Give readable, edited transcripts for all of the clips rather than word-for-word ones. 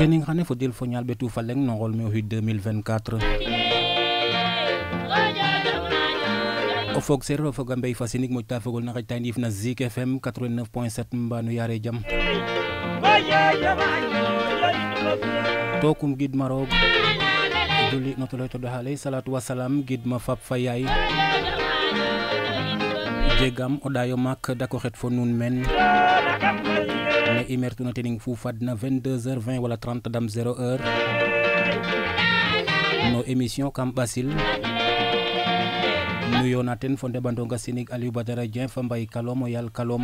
tening xane fo dil fo ñal betu fa leng no ngol me 2024 o fog ser o foga mbey fasinik mo ta fogol na xita ndif na Zik FM 89.7 mbanu yare jam tokum gid marog duli no tolo to dahale salatu wassalam gid ma fap fa yaay jegam o dayo mak dako xet fo nun men ne imertu na tening fu fadna 22h20 wala 30 dam 0h no émission kam basil nuyo na ten fonde bandonga sinig Aliou Badara Dieng fa mbay kalom o yal kalom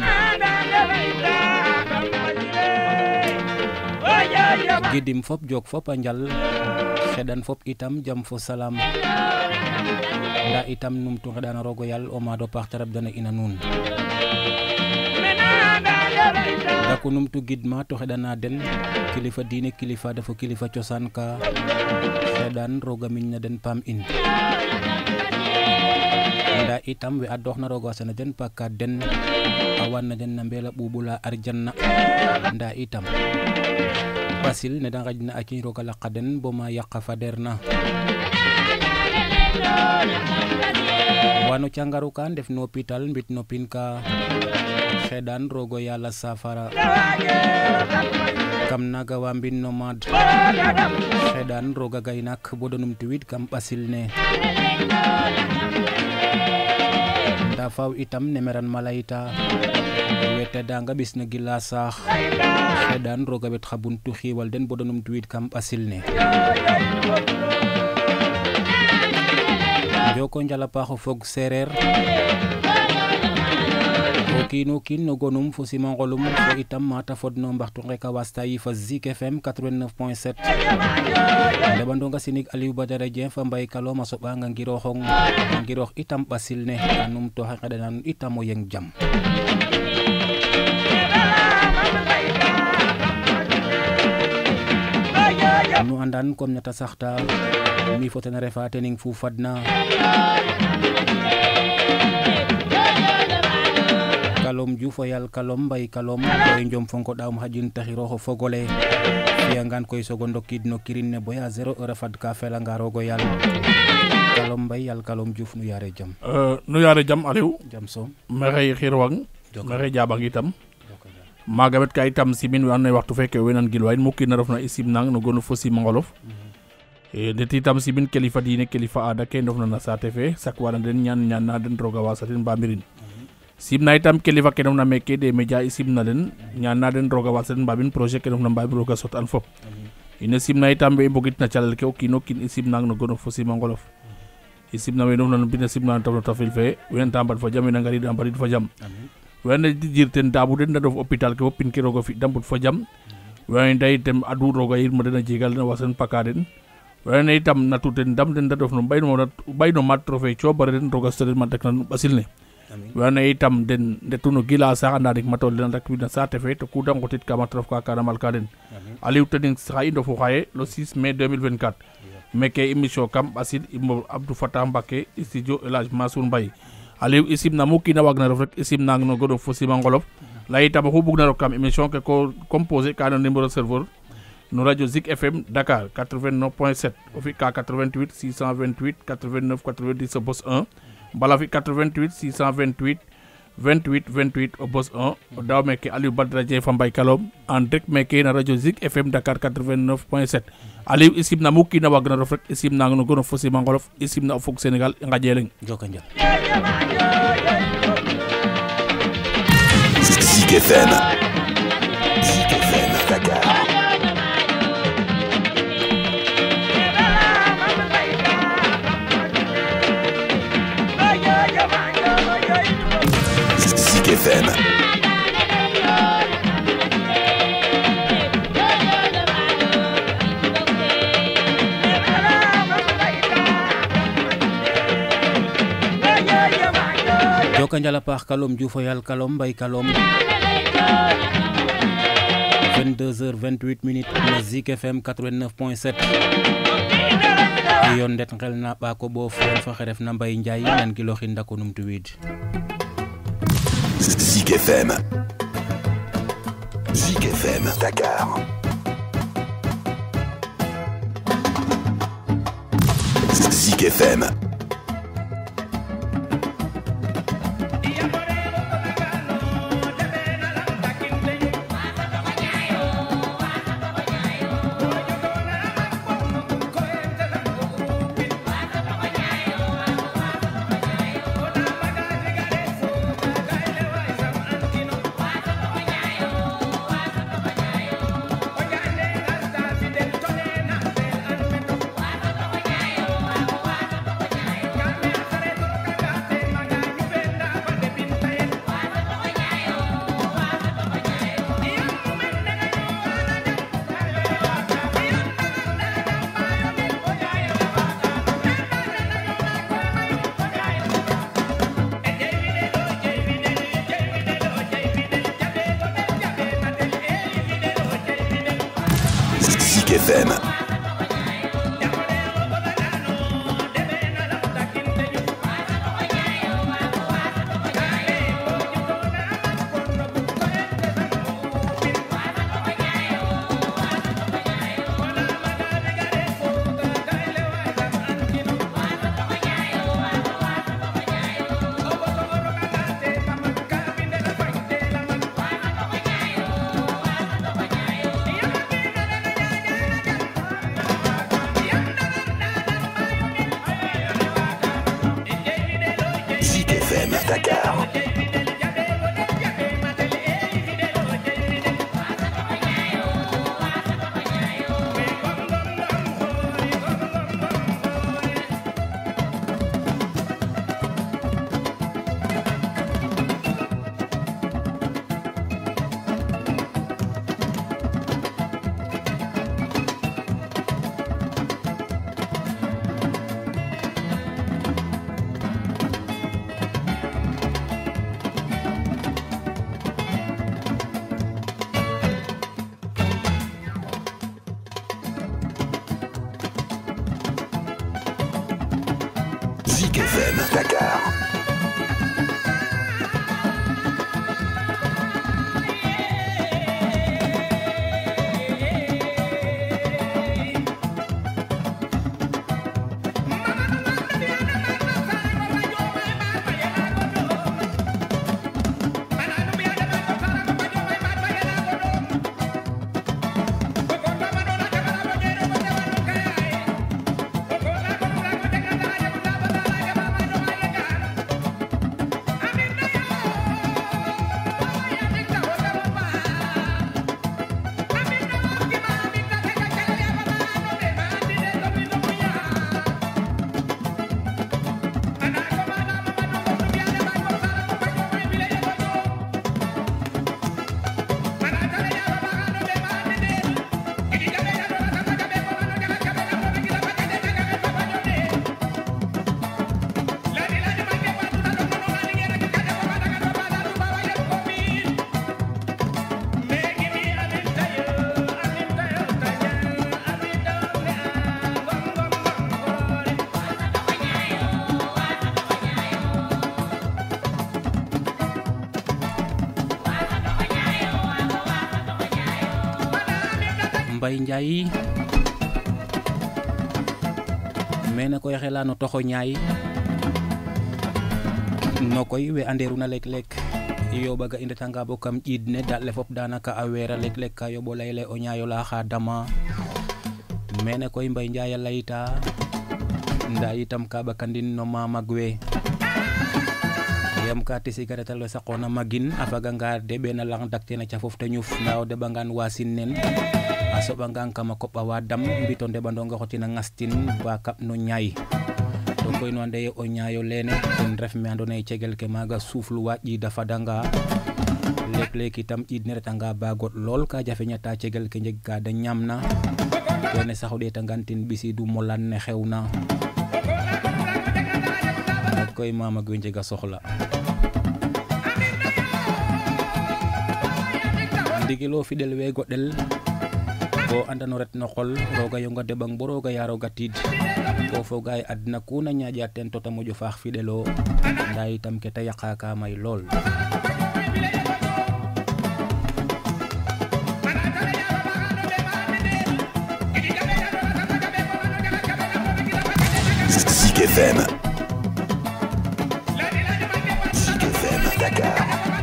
gidim fop jog fop a njal xedan fop itam jam fo salam nda itam num tu xedana rogo yal o mado pax tarab dana ina nun dako num tu gidma to xedana den kilifa diine kilifa dafo kilifa cosaan ka xedan roga miñ na den pam in nda itam we adox na rogo asana den pakka den awan na den na mbela bubula arjanna nda itam basil ne da ngajna aki roga laqa den bo ma yaqa faderna wano cangaru kan def no hôpital mbit no pinka xedan rogo yalla safara kam naga wa mbin no mad xedan roga gaynak bodonum tuwid kam basil ne da faw itam nemeran malaita wete danga bis na gila sax xedan roga bet xabuntu xiwal den bodonum tuwid kam basil ne joko njala paxo fog sereer o kiino kiin no gonum fo simon ngolum fo itam mata fodno mbaxtu ngeka wasta yi fa Zik FM 89.7 lebandonga sinig Aliou Badara Dieng fa mbay kalom a soɓa nga ngiroxong ngiroox itam ɓasil ne anum to xeɗanan itam o yeng jam nu andan comme ñata saxta mi fo tena refa tening fu fadna kalom Diouf o yal kalom mbay kalom koy njom fonko dawum hajin taxiro xo fogole fiyangan koy sogo ndokid no kirin ne boya 0 heure fad ka felanga rogo yal kalom mbay yal kalom Diouf nu yare jam Aliou jam so maxey xirwang maxey jabang itam maga bet ka itam simin we andoona yee waxtu feke wenan gilwayin mu kiin a refna i simnang no gonu fo simangolof det itam simin kilifa diine kilifa aada ke ndofna na saate fe sakwana den ñaan na den roga wasatin mbamirin simna itam kilifa ke ndofna meke des médias i simna den ñaan na den roga wasatin mbamir projet ke ndofna mbamir roga sot an fop ine simna itam be i mbogit na calel ke o kiino kiin i simnang no gonof fo simangolof i simna we ndofna no mbina simna tafno tafil fe wene ta mbad fa jam wene ngarid a mbadid fa jam wene jirten dabu den da dof hôpital ke fopin ke roga fi dambut fa jam wene day tem adu roga yirma den a jegal den wasan paka den wene itam natu den dam den da dof no bayno mat trophée cobare den roga stoden man takna basil ne wene itam den detuno gila sax anda dik matol den rek wina sate fe to ku da ngotit ka matrof ka kana mal ka den Aliou tening sax indo fo xaye le 6 mai 2024 meke émission kam basil imbo Abdou Fatah Mbacké studio El Hadj Mansour Mbaye Aliou isim na mu kina wagna ref rek isim nang no godo fo simangolof la itam xu bugna rok kam émission ke ko composé ka no numéro serveur no radio Zik FM Dakar 89.7 o fi ka 88 628 89 90 bos 1 bala fi 88 628 28 28 o bos 1 o daw meke Aliou Badara Dieng fa mbay kalom en direct meke na radio Zik FM Dakar 89.7 Aliou isim na mu kina wagna ref rek isim nang no godo fo simangolof isim na o fog Sénégal ngajeleng jokanjal Zik FM Dakar Zik FM joka njala paax kalom Diouf o yal kalom mbay kalom 22h28 minutes na Zik FM 89.7 yon ndet ngel na ɓaako ɓoof fa xe ref na Mbaye Ndiaye nan giloxin ndako numtuwiid Zik FM Dakar FM. FM. Dakar. Zik FM Dakar. Mbay Njaay mena koy xelano toxo ñaay no koy we anderuna lek yo baga indetanga bo kam ƴiid ne dal le fop danaka a weera lek ka yoɓo leyele o ñaayo la xa dama mene koy Mbay Njaay a layta nda itam ka ɓakandin no mamag we yam ka te cigarette le saqona magin a faganga deɓena lang daktena cafof te ñuf nda o deɓangan wasin nen a soɓangan kama koɓa wa dam mbito ndeɓandonga xotina ngastin ba kaɓ no ñaay to koy no ande o ñaayo lene ten ref me ando naye cegel ke maga suufluwa ƴiida fadanga lek itam ƴiid ne retanga ba goɗ lool ka jafeñata cegel ke njeg ka da ñamna kene sax o ɗeetangan tin ɓisiidu molan ne xewna koy mamag we njega soxla ndigilo fidel we goɗel bo andano ret no xol roga yonga deɓang bo roga yaroga tiid ko foga ye adna kuna ñaaƴa ten to ta moƴo faax fidelo nda itam ke ta yaqa ka may lool Zik FM. Zik FM Dakar.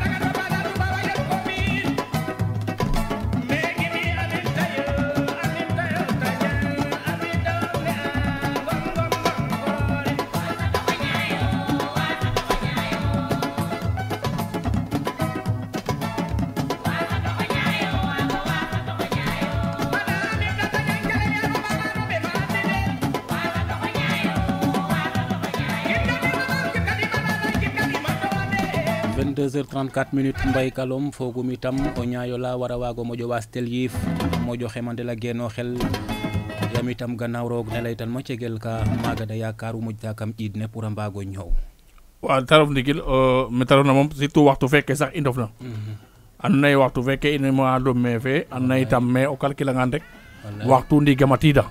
minutes Mbaye Kalom fogum itam o ñaayola wara waago moƴo wastel yiif moƴo xemandel a geeno xel yam itam gannaaw roog ne laytan mo cegel ka maaga da yaakaru moƴta kam ƴiid ne pour a mbaago ñoow waaw ta ref ndigil me ta refna moom surtout waxtu fekke sax i ndofna and naye waxtu fekke in mois de mai fe and naye itam mai o calcule angan rek waxtu ndigam a tiida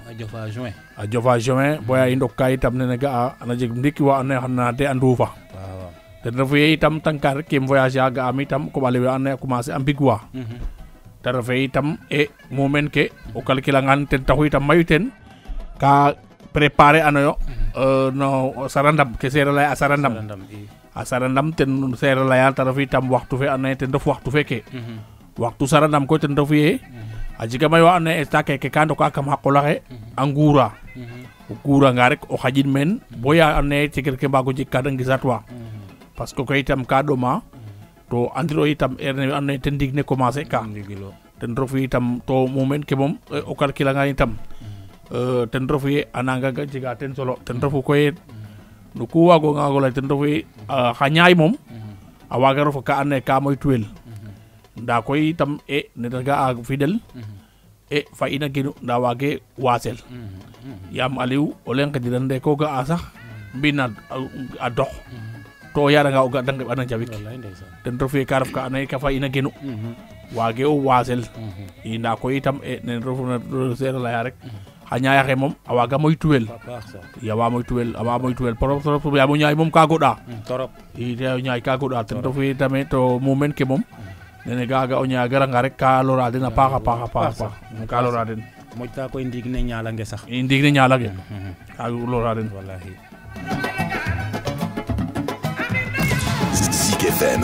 a jofa juin boya i ndok ka itam nene ga'a ana jeg ndiki wa and naye xana te a nduufa ten refu ye itam tànka rek kem voyage a ga'am itam koɓale we and naye a commencer a mbigwa te refe itam mumen ke o calcule angan ten taxu itam mayu ten ka préparer anoyo no sarandam ke seera laya a sarandam ten seera laya te refu itam waxtu fe and naye ten ref waxtu feke waxtu sarandam koy ten refu ye a jega mayu wa and naye instant keke ka ndoka kam xa qolaxe a nguura o guuranga rek o xaƴin meen boya and naye cegel ke mbaago jeg ka de ngisatwa parce que koy itam ka ɗoma to andiro itam erne and naye ten ndiig ne commencer ka ten refu itam to mumen ke moom o calcule angan itam ten refu ye a nanga jega ten solo ten refu koy no ku waagonga wago lay ten refu ye xa ñaay moom a waaga ref ka and naye ka moytuwel nda koy itam nete ga'a fidèle fa ina genu nda waage waasel yaam Aliou o leŋ xediran de ko ga'a sax mbina a dox to yaranga o ga de ngeɓ ana njawik ten refu ye ka ref ka and naye ka fa ina genu waage o waasel i nda koy itam nen refuna seera leya rek xa ñaayaxe moom a waaga moytuwel awa moytuwel trop yaam o ñaay moom ka goɗa i o ñaay ka goɗa ten refu ye tame to mumen ke moom nene gaga o ñaay garanga rek ka lora den a paax a paax ka lora den moƴta koy ndiig ne ñaalange sax i ndiig ne ñaalange ka lora den wallahi Zik FM.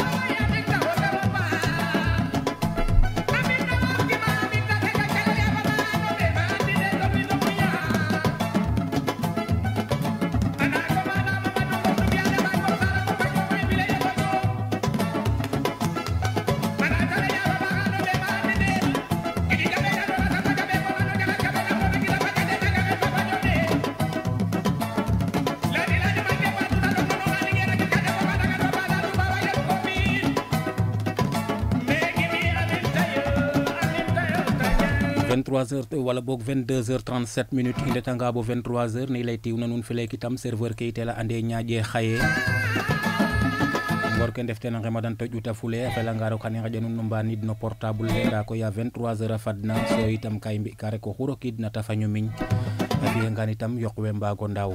23h wala boog 22h37 minutes i ndetanga bo 23h ne lay tiwna nuun felek itam serveur ke itela ande ñaaƴe xaye ngor ke ndef ten a ngemadan to ƴuta fule a felanga roog xane xaƴa nuun no mbanid no portable le nda koy a 23h a fadna so itam ka i mbi ka rek oxu rokid na ta faño miñ a fiyangan itam yoq we mbaago ndaaw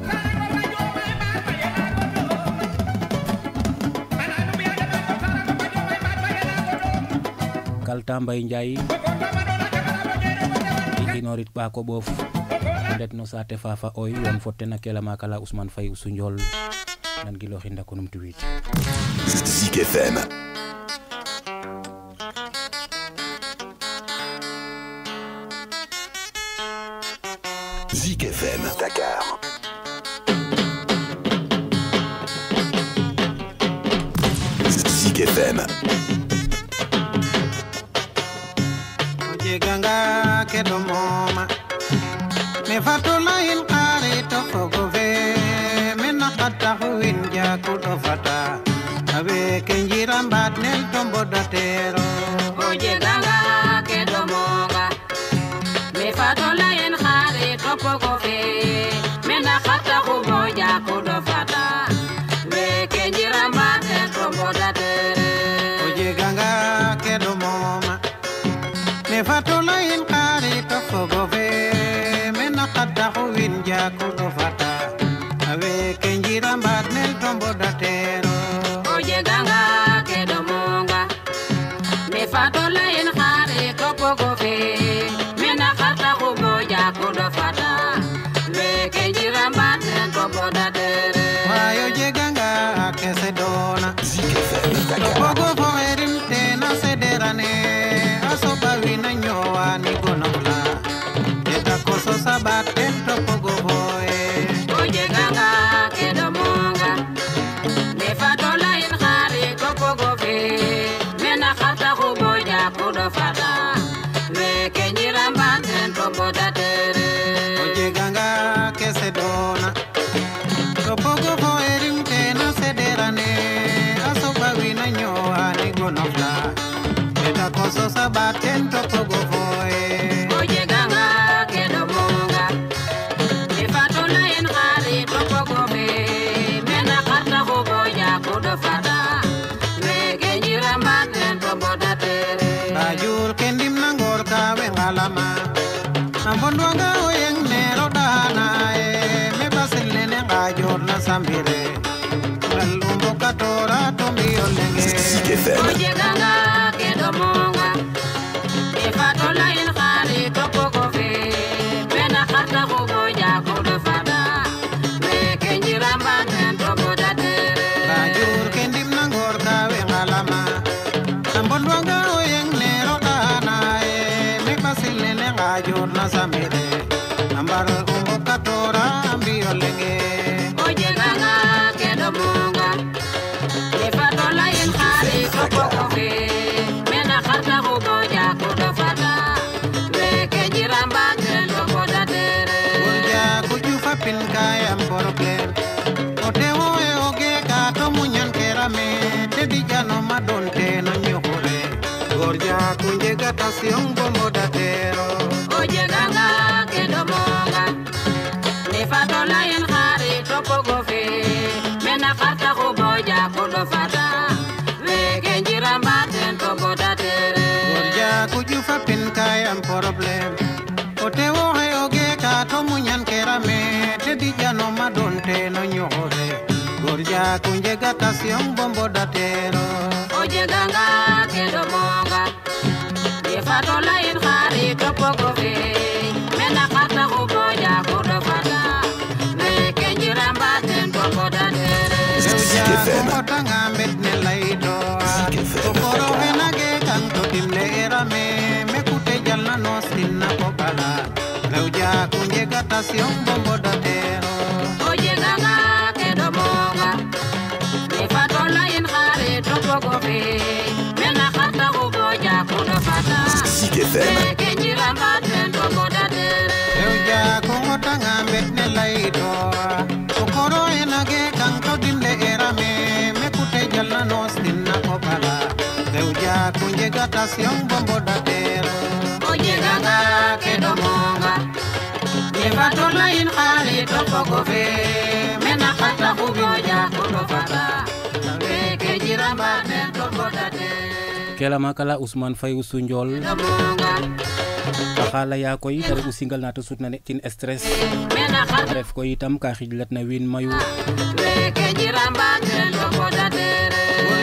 Kalta Mbaye Ndiaye inorit ba ko bof ndet no saate fafa oy yon fotte na kela makala Ousmane Faye Usunjol nan gilo xinda ko num tuwit Zik FM. Zik FM Dakar. Zik FM. Ganga kedo moma me fatula in qari to fogove me nakata huin ja kudo fata ave kenjira mbat nel tombo datero oje ganga kedo monga me fatula in qari to fogove me nakata hubo ja kudo fata ave kenjira mbat nel tombo datero oje ganga kedo moma me fatula in qari to fogove me nakata huin ja kudo fata Eta koso sabaten to pogo foe. Oye ganga ke do monga. Me fatola en khari to pogo be. Mena khata ho boya ko do fada. Me genjira maten to boda tere. Bajul kendim nangor kawe ngalama. Ambondwanga oyeng nero dana e. Me basil nene ngajor na sambire. Ngalumbo katora tombi olenge. Zik FM. Oye ganga ke do monga. Me fatola en khari to pogo be. Mena khata ho boya ko do fada. Me genjira maten to boda tere. Bajul kendim nangor kawe ngalama. Ambondwanga oyeng nero dana e. Me basil nene ngajor na sambire. Ambar umbo katora ambi olenge. Oye ganga ke do monga. Me fatola en khari to pogo be. Mena khata ho boya ko do fada. Me genjira maten to boda tere. Urja kuju fapin kaya problem. Ote oe oge kato munyan kerame. Te dijano madonte no nyokore. Gorja kunje gata siong bombo datero. Oye ganga ke do monga. Me fatola en khari to pogo be. Mena khata ho boya ko do fada. Me genjira maten to boda tere. Gorja kuju fapin kaya problem. Ote oe oge kato munyan kerame. Te dijano madonte no nyokore. Gorja kunje gata siong bombo datero. Oye ganga ke do monga. Me fatola en khari to pogo be. Mena khata ho boya ko do fada. Me genjira maten to boda tere. Reuja FM. kumotanga met ne laido. Kokoro henage kanto timle erame. Mekute jalna nos tinna kopala. Reuja kunje gata siong bombo datero. Oye ganga ke do monga. Me fatola en khari to pogo be. Mena khata ho boya ko do fada. Zik FM. Me genjira maten to boda tere. Reuja kumotanga met ne laido. Kokoro henage kanto timle erame. Mekute jalna nos tinna kopala. Reuja kunje gata siong bombo datero. Oye ganga ke do monga. Me fatola en khari to pogo be. Mena khata ho boya ko do fada. Me genjira maten to boda tere. kela makala Ousmane Faye Sunjol Do monga. xala ya koy tare u singal na to sutna ne tin stress Mena khata ref ko itam ka xijlat na win mayu me genjira maten to boda tere.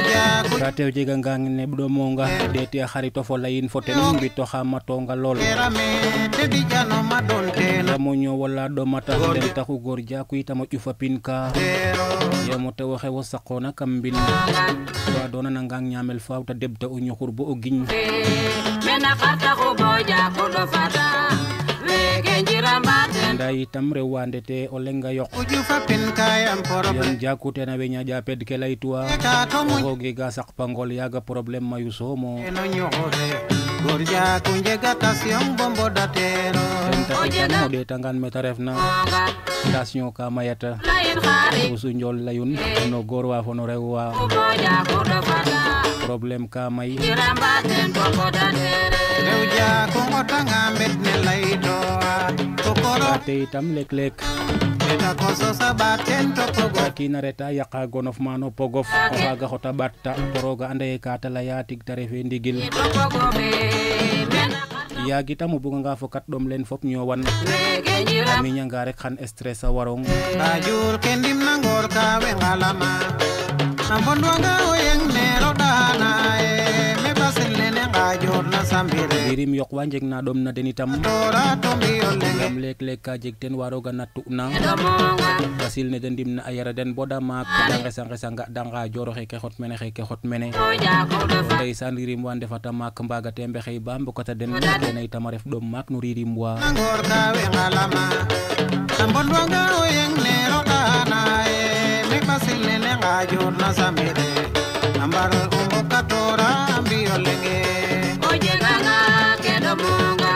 ka tew jega ngang ne do monga deti xarito fo layin fo ten bi to xamatonga lol Erame te dijano madonte no mo ño wala do mata den taxu gor ja ku itam ufa pinka tero. yamo te waxe wo saqona kam bin wa dona na ngang ñamel faaw ta debta o ñuxur bo o giñ Mena khata ho boya ko do fada. Me genjira maten nda itam rewande te o lenga yok Kuju fapin kayam problem. yan jakute na weña japed ke laytuwa Kato munye oge ga sak pangol yaga problème mayu somo no nyore. Gorja kunje gata siong bombo datero. ten tax mo de tangan meta refna monga. station ka mayata Lain khari usu njol layun no gor wa fo no rewa ho boya ko do fada. problème ka may Genjira maten to boda tere. Reuja kumotanga met ne laido. Kokoro te itam lek lek eta koso sabaten to pogo. kina reta yaqa gonof mano pogof o xaga xota batta poroga ande ka tala ya tig tare fe ndigil To pogo be. Mena khata yagi tam o buga nga fokat dom len fop ñowan me genjira miña nga rek xan stress a warong Bajul kendim nangor kawe ngalama. Ambondwanga oyeng nero dana e. Me basil nene ngajor na sambire. birim yok wa jeg na dom na den itam Tora tombi olenge. ngam lek lek ka jeg ten waroga nattu na do monga. basil ne den dim na ayara den boda mak danga sanga sanga danga joro xeke xot mene xeke xot mene Boya ko do fada. ndeysan ririm wa ndefata mak mbaga te mbexey ba mbokata den kene itam a ref dom mak no ririm wa Nangor kawe ngalama. Ambondwanga oyeng nero dana e. Me basil nene ngajor na sambire. Ambar umbo katora ambi olenge. Oye ganga ke do monga.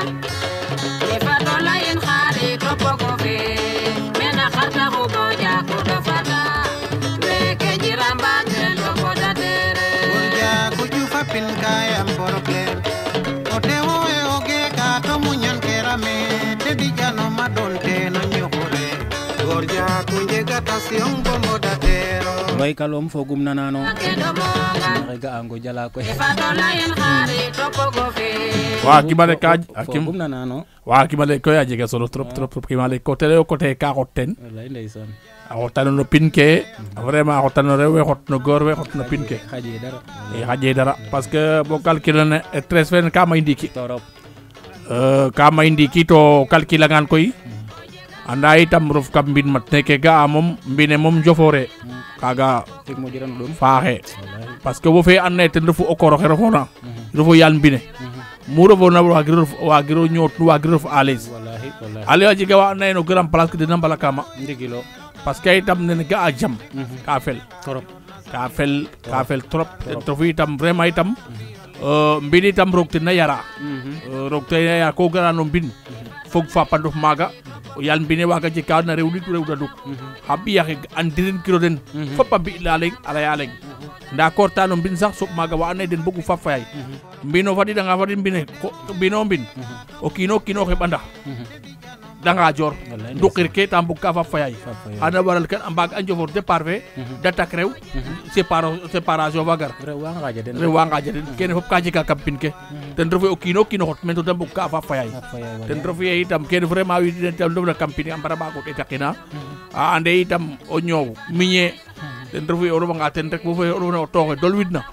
Me fatola en khari to pogo be. Mena khata ho boya ko do fada. Me genjira maten to boda tere. Urja kuju fapin kaya am problème o tewo e oge ka to munyan kerame te di jano madonte no nyokore gorja kunje gata siong bombo datero Mbay Kalom fogum nanano kedo monga rega ango jala koy me fatola yen xare topogo fe wa kimale ka fogum nanano wa kimale ko ya jega solo trop kimale ko tele ko te ka hoten wallahi ndeysan a hotano no pinke vraiment a hotano rewe hotno gorwe hotno pinke xaje dara haje dara parce que bo calculer ne stress fen ka may ndiki torop ka may ndiki to calculer ngan koy anda itam rof kam mbin mat neke ga mom mbine mom jofore kaga tek mo jiran dum faaxe parce que wo fe anne ten refu o koro xero fona refu yal mbine mu refo na wagiro ñoot wagiro f à l'aise wallahi ale a jega wa anne no grand place que dina mbala kama ndigilo parce que itam nene ga a jam ka fel torop ka fel trop to fi itam vraiment itam mbin itam roog ten na yara roog ten na yara ko gara no mbin fog fa pandof maga yal mbine waga jeg ka na rew nit rew da duk xa ɓiyaxe andirin kiro den fop a mbi la leng a leya leng nda korta no mbin sax soɓ maga wa ando naye den bogu fap fayay mbino fadidanga fadid mbine mbino mbin o kiino kiino xeɓanda danga jor ndukir ke ta mbug ka fap fayay xana waral kan a mbaag a njofor départ fe da tak rew séparation fa gar rew wa ngaja den kene fop ka jega kam pin ke ten refu o kiino kiino xot men to da mbug ka fap fayay ten refu ye itam kene vraiment wi den tam ndofna kam pin a mbara mbago ɗetakina a ande itam o ñoow miñe ten refu ye o refanga ten rek wo fe o refna o tooxe dolwidna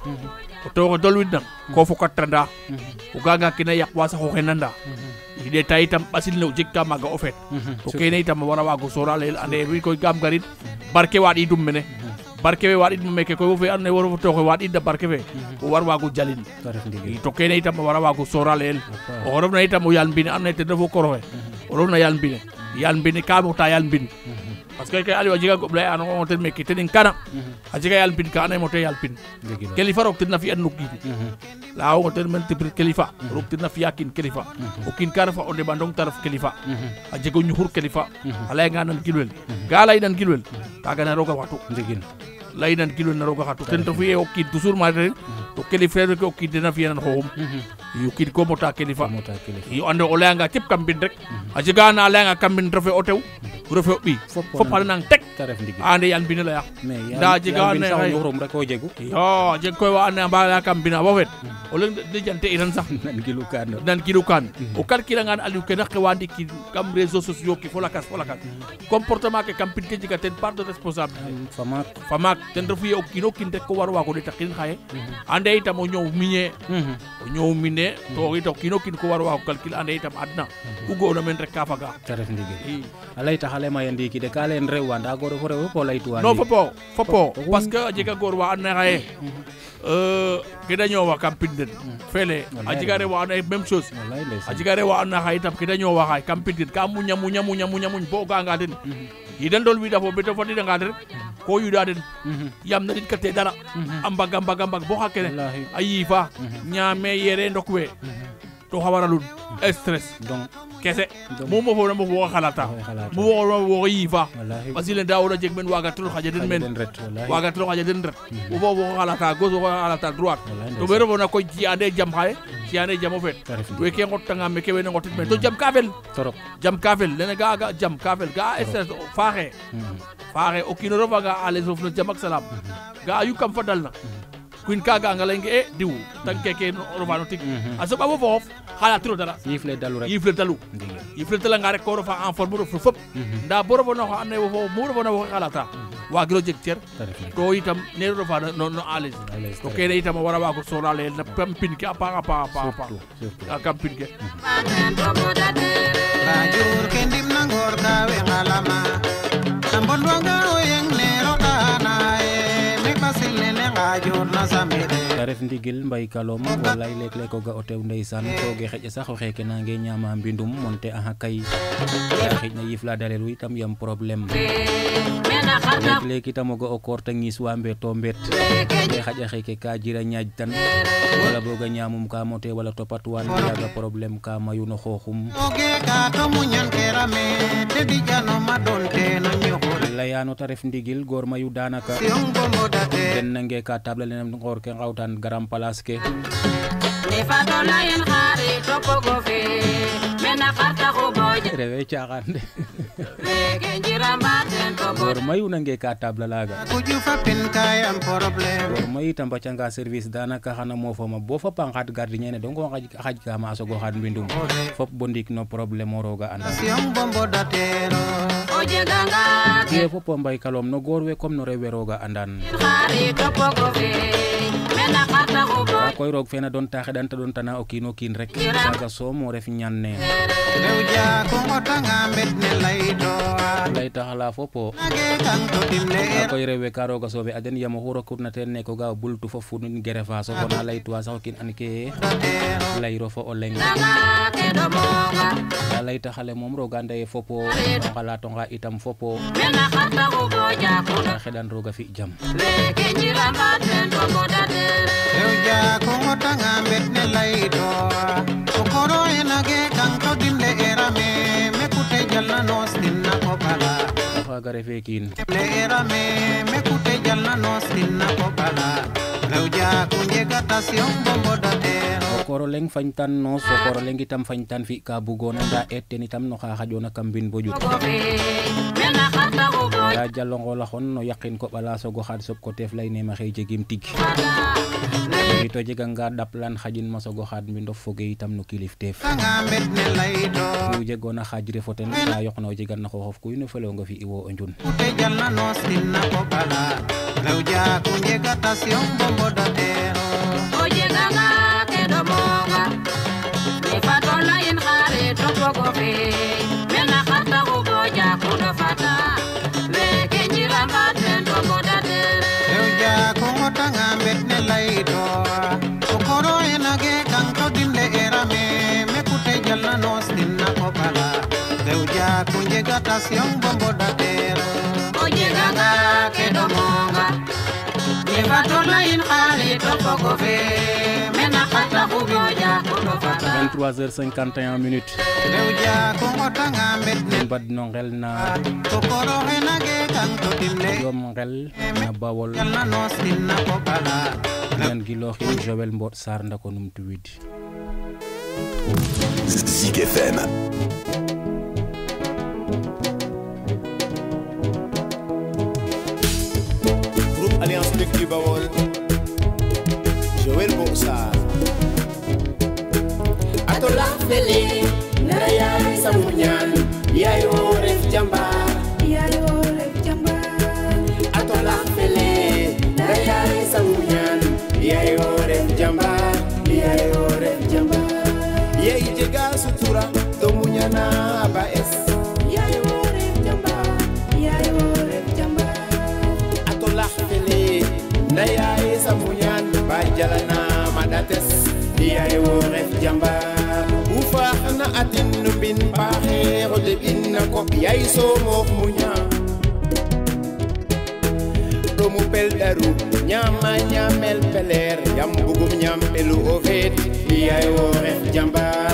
ko fokatranda o ganga kina yaq wa sax o xenanda i ɗeta itam ɓasil ne o jeg ka maaga o feet to kene itam a wara waago soraleel ande wi koy kam garid barke waaɗidum mene barke fe waaɗidum meke koy wo fe ando naye wo refu tooxe waaɗidna barke fe o war waago jalin to kene itam a wara waago soraleel o refna itam o yaal mbine ando naye ten refu koroxe o refna yaal mbine ka mota yaal mbin parce que kay Aliou a jega goɓ lay ano o ten meke tening kana a jega yaal pin ka ando naye mote yaal pin kilifa roog ten na fi'an no kiin laya ten men tibrit kilifa roog ten na fi'a kiin kilifa o kiin ka refa o ndeɓandong te ref kilifa a jego ñuxur kilifa a layanga nan kilwel ga leynan kilwel kaga na rooga waxtu leynan kilwel na rooga xatu ten refu ye o kiin toujours ma ten to kilifa rek o kiin tena fi'anan xoxum o kiin ko mota kilifa i ande o leyanga cip kam mbin rek a jega na leyanga kam mbin refe o tew refe o ɓiy fop xana nang tek ande yaal mbine leya nda jega ne xay yo jeg koy wa ando naye a mbaga leya kam mbina bo feet o leŋ de jante iran sax nan kilu kaan o calcule angan Aliou ke na xewa ndiki kam réseaux sociaux ke fo lakas comportement ke kam pin ke jega ten part de responsable fa maak ten refu ye o kiino kiin rek ko war waago ɗetakin xaye ande itam o ñoow mine to it o kiino kiin ko war waago calcule ande itam adna ku ga'ona men rek ka faga a leyta xale maya ndiiki de ka leen rew wa nda goor fo rew fo leytuwa non fopo parce que a jega goor wa ando naye xaye ke da ñoowa kam pin den fele a jega rew wa ando naye même chose a jega rew wa ando naye xaye itam ke da ñoowa xaye kam pin den ka muña muñ bo o ga'anga den yidan dol wida fo beto fadidanga den ko yuda den yam na dit kate dara a mbag bo xa kene a yiifa ñaame yere ndok we to xa waralun stress kese mu mo fo xalata mu wo yifa parce que da wona jeg men waga tro xaja den men waga tro xaja den ret wo xalata gauche wo xalata droite to be refona koy ci ande jam xaye ci ande jam o fet we ke ngotanga me ke we ngotit men to jam ka fel lene ga jam ka fel ga stress faaxe o kino refaga à l'aise of no jam ak salam ga yu kam fadalna kuin kaga nga lenge diw tan keke rofano tig a soɓa wo foof xala tiro dara yifle dalu nga rek ko rofa en forme rof fop nda bo refona xo ando naye wo foof mu refona wo xalata wagiro jeg cer to itam ne rofa no à l'aise to kene itam a wara waago sorale na kam pin ke a paax a kam pin ke Bajur ke ndim na ngor ka we ngalama ambondwanga o yeng ne rotana me basil ne ngajur na samede ta ref ndigil Mbay Kalom walay leeg-leeg o ga o tew ndeysaan tooge xeƴa sax o xeeke nange ñaama mbindum monte axa kay xeƴ na yiif la dalelu itam yam problème leeg-leeg itam o ga o koor ta ngis wa mbeeto mbeet e xaƴa xeeke ka jira ñaaj tan wala boga ñaamum ka mote wala topatwaan yaga problème ka mayu no xooxum oge ka to muñan kerame te dijano ma donte no ñoxore layano ta ref ndigil goor mayu danaka siong bombo date den nange ka table lenam ngor ke ngawtan garam place ke me fatola yen xari topogo fe mena xarta ko boja rewe caaxaan de weke njiramba ten to gor mayu nange ka table laga kuju fa pin kayam problème gor mayu tamba canga service danaka xana mo fama bo fa pangat gardien ne dongo xaj ka ma sogo xad mbindum fop bondik no problème roga anda siong bombo datero o jeganga ke fop mbay kalom no gor we comme no rewe roga andan xari topogo fe mena xarta ko boja koy rog fena don taxe dan ta don tana o kiin rek saga so mo ref ñanne rewja ko ngotanga mbet ne layto lay taxala fopo nage kan to dimle koy rewe ka roga sobe aden yamo xuro kurna ten ne ko ga bultu fo fudun gerefa so kona lay tuwa sax kin an ke lay ro fo o leng nga ke do monga ya lay taxale mom roga ndey fopo xala to nga itam fopo mena xarta ko boja ko xedan roga fi jam weke njiramba ten to bodatere rewja ko ngotanga mbet ne layto ko koro enage kan to dimle erame me kute jalna nostinna ko bala faga refe kin le erame me kute jalna nostinna ko bala rewja ko njega tasyon bombo datero koro leng fañtan no so koro leng itam fañtan fi ka bugona nda etten itam no xa xajona kambin bojut ko fe mena xarta ko boja da jalongo la xon no yaqin ko bala so go xad sob ko tef lay ne ma xey jegim tig to jega nga daplan xajin ma so go xad mi ndof foge itam no kilif tef nga mbet ne layto ku jegona xajre foten ka yoqno jegan na xoxof kuy no felo nga fi iwo o njun kute jalna nostinna ko bala rewja ko njega tasyon bombo datero o jeganga ke do monga me fatola yen xari topogo fe mena xarta ko boja ko do fata weke njiramba ten to bodatere rewja ko ngotanga mbet ne layto ko koro enage kan to dimle erame me kute jalna nostinna ko bala rewja ko njega tasyon bombo datero o jeganga ke do monga me fatola yen xari topogo fe mena xarta ko boja ko do fata 23h51 minutes rewja ko ngotanga mbet ne bad no ngel na ko koro enage kan to dimle yom ngel na bawol jalna nostinna ko bala nan giloxin Joël Mbot Sarr ndako num tuwid Zik FM. Groupe Alliance Bekli Bawol Joël Mbot Sarr atola fele nara yaay samu ñaan yaay wo ref jambar atola fele nara yaay samu ñaan yaay wo ref jambar Yey jega sutura to muñana ba es yaay wo ref jambar atola fele ndayay samuñan ba jalana madates yaay wo ref jambar u faaxna atin no bin paaxe xode bin na ko yaay so moox muña domu pel daru ñama ñamel peler yam bugum ñam pelu o feet yaay wo ref jambar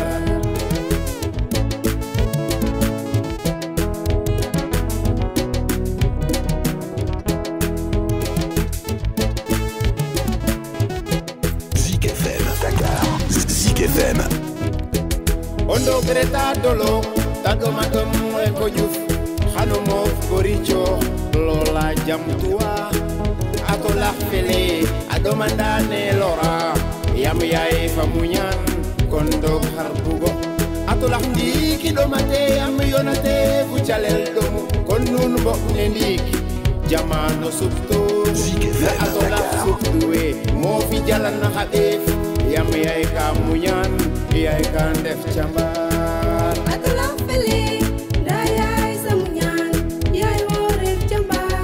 Zik FM. Dakar. Zik FM. ondo greta dolo tado matom e ko juf xano mo goricho lola jam tuwa ato la fele adomandane lora yam yae famunyan kondo harbugo ato la ndiki domate am yonate fu chalel domu konnun bo ne ndiki jamano subto ato la subtuwe mo fi jalan xadef yam yae kamunyan yae kan def chambar atola fele nara yaay samu ñaan yaay wo ref jambar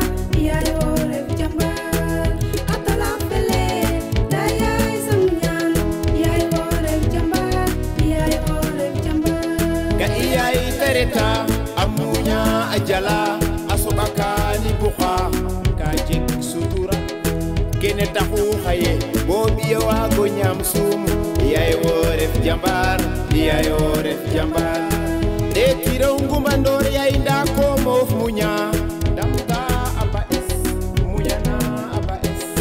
atola fele nara yaay samu ñaan yaay wo ref jambar ga iyay tereta amunya ajala asokakani buka kajik sutura kene taxu xaye bo biye wago ñam sum yaay wo ref jambar de tiraw ngumandor yaay ndako moof muña damta aba es muñana aba es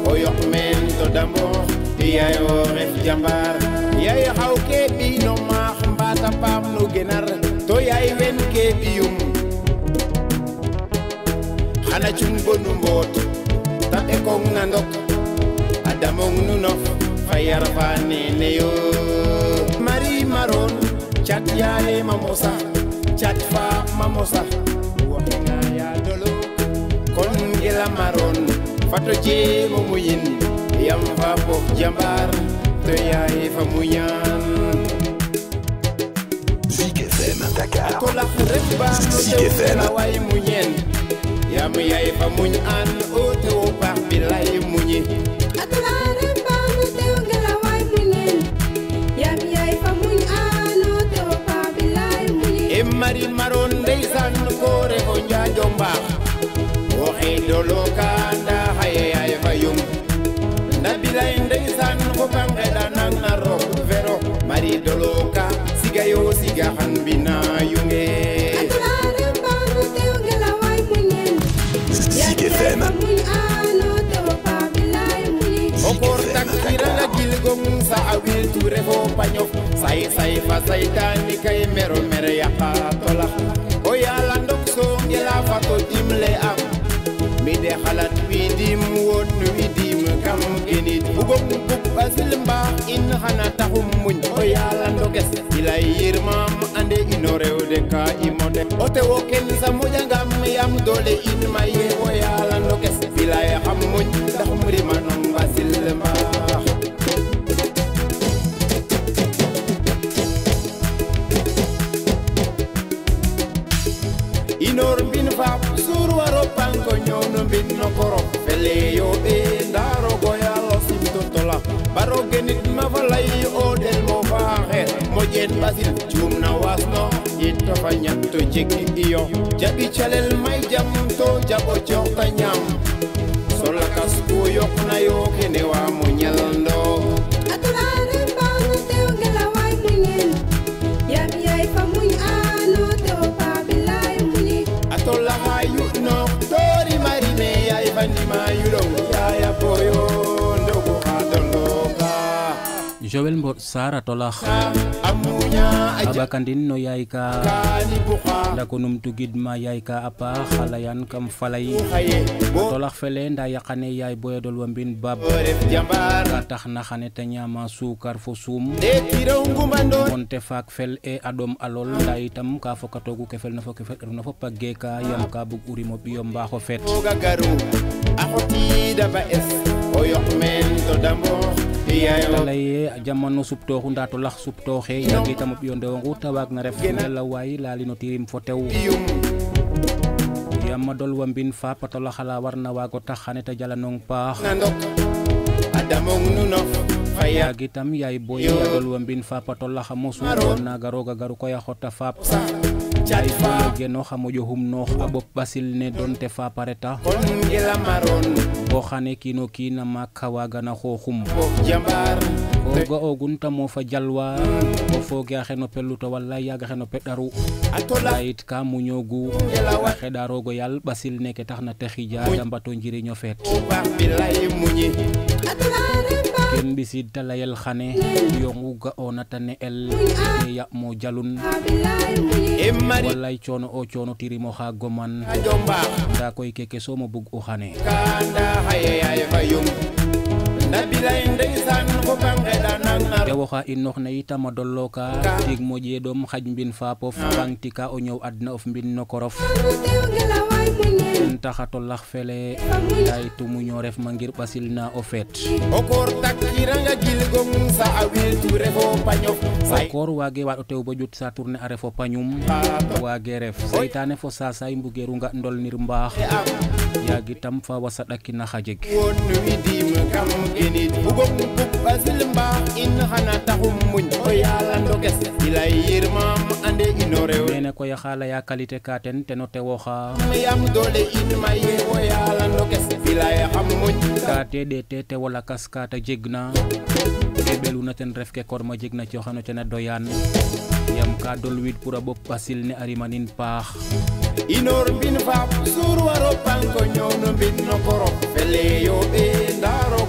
o yok men to dambo yaay o ref jambar yaay xaw ke bi no maax mbata paam no genar to yaay wen ke biyum xana cung bonu mboot ta e kong na ndok adamong nu nof fayar fa nene yo Marie Maron chat yaay mamosa chat fa mamosa waxinga ya dolo kon gela Maron fato je mo muyin yam fa pok jambar to yaay fa muyan Zik FM Dakar. ko la reba Zik FM. la way muyen yam yaay fa muñ an o te o pa bilay muñi Atulare panu teo gelawai munen. Yam yai famuny ano teo pabilai muni. e Marie Maron ndeysaan ko re ko njaajo mbaax waxe dolo kanda haye ay fa yung nda bilay ndeysaan ko bange da nang na ro vero Marie dolo ka siga yo siga han bina yunge Atulare panu teo gelawai munen. Yam Zik yai FM. famuny ano teo pabilai muni. okor tak kiranga gilgom sa awil ture fo panyof say say fa saytani kay mero mere yaka tola o yala ndok so ngela fa to dimle am mi de xalat wi dim won wi dim kam genit bugom bug basil mba in xana taxum muñ o yala ndokes ilay yirmam ande ino rew de ka imode o te wo ken sa mujangam yam dole in maye o yala ndokes ilay xam muñ ndax muri manom basil mba inor bin fap sur waro panko nyono bin no koro fele yo e ndaro go yalo simto tola baro genit ma falay o del mo faaxe mo jen basil chum na wasno ito fa nyatto jekki iyo jabi chalel may jam to jabo chokta nyam sola kasku yok na yo kene wa mo nyalndo Atulare panu teo gelawai munen. Yam yai famuny ano teo pabilai muni. atola hayu no tori marine ya ibandi mayulong ya boyo ndogo hadondoka Joel Mbot Sara tolax amunya aja abakandin no yaay ka kani buka ndako num tugid ma yaay ka apa xalayan kam falay haye bo tolax fele nda yaqane yaay boyadol wa mbin bab ref jambar ka tax na xane ta ñama sukar fo suum de tiro ngumbando monte faak fel e adom alol nda itam ka fokatogu ke fel na fo pagge ka yam ka bug urimo biyo mbaxo fet oga garu akoti daba es oyok men to dambo yayo lay jamano suptooxu nda tolax suptooxe yagi itam o ɓiyo ndewo ta waag na ref nela waay lalino tirim fo tew yum yama dol wa mbin fa patola xala warna wago tax xane ta jalanong paax nandok adamong nuno faya yagi itam yaay boy a dol wa mbin fa patola xa mosu naga roga garu koy a xota faap chat ay fa geno xa moƴo xumnoox a ɓop ɓasil ne donte fa pareta kon ngela maron bo xane kiino kiina maak xa wagana xooxum bo jambar o ga'ogun ta mofa jalwa o fooge a xeno peluto wala yaga xeno peɗaru atola yit ka muñogu a xeɗa rogo yal ɓasil neke taxna te xija da mbato njiriño feet ba bilay muñi Atulare panu ken mbisid ta layel xane yongu ga'ona ta ne'el e ya mo jalun pabilai muni. e mari walay coono o coono tirimo xa goman jomba nda koy keke somo bug u xane kanda haye ay fayum nda bilay ndeysaan ko bange da nang na te woxa inox ne itam a dolloka tig moƴeɗom xaƴ mbin fapof bangtika o ñow adna of mbin no korof Panu teo gelawai munen. ten taxa tolax fele lay tumuño ref ma ngir ɓasil na o feet o koor takkiranga gilgong sa awil tu refo panyof say koor wage waɗo tew bo ƴut sa tourner a refo pañum wage ref seytane fo sasay mbugeru nga ndolnir mbaax am yagitam fa wasa ɗakina xa jeg won widim kam genit bugom bug basil mba in xana taxum muñ o yala ndoges ilay yirmam ande ino rew mene koy a xa laya qualité ka ten teno tewoxa yam dole in maye o yala ndoges ilay xam muñ ka te ɗete tewo lakas ka ta jegna ke ɓeluna ten ref ke korma jegna coxano tena doyan yam ka dolwid pour a ɓop ɓasil ne a rimanin paax inor mbin fap sur waro panko ñow no mbin no koro fele yo ɓe ndaro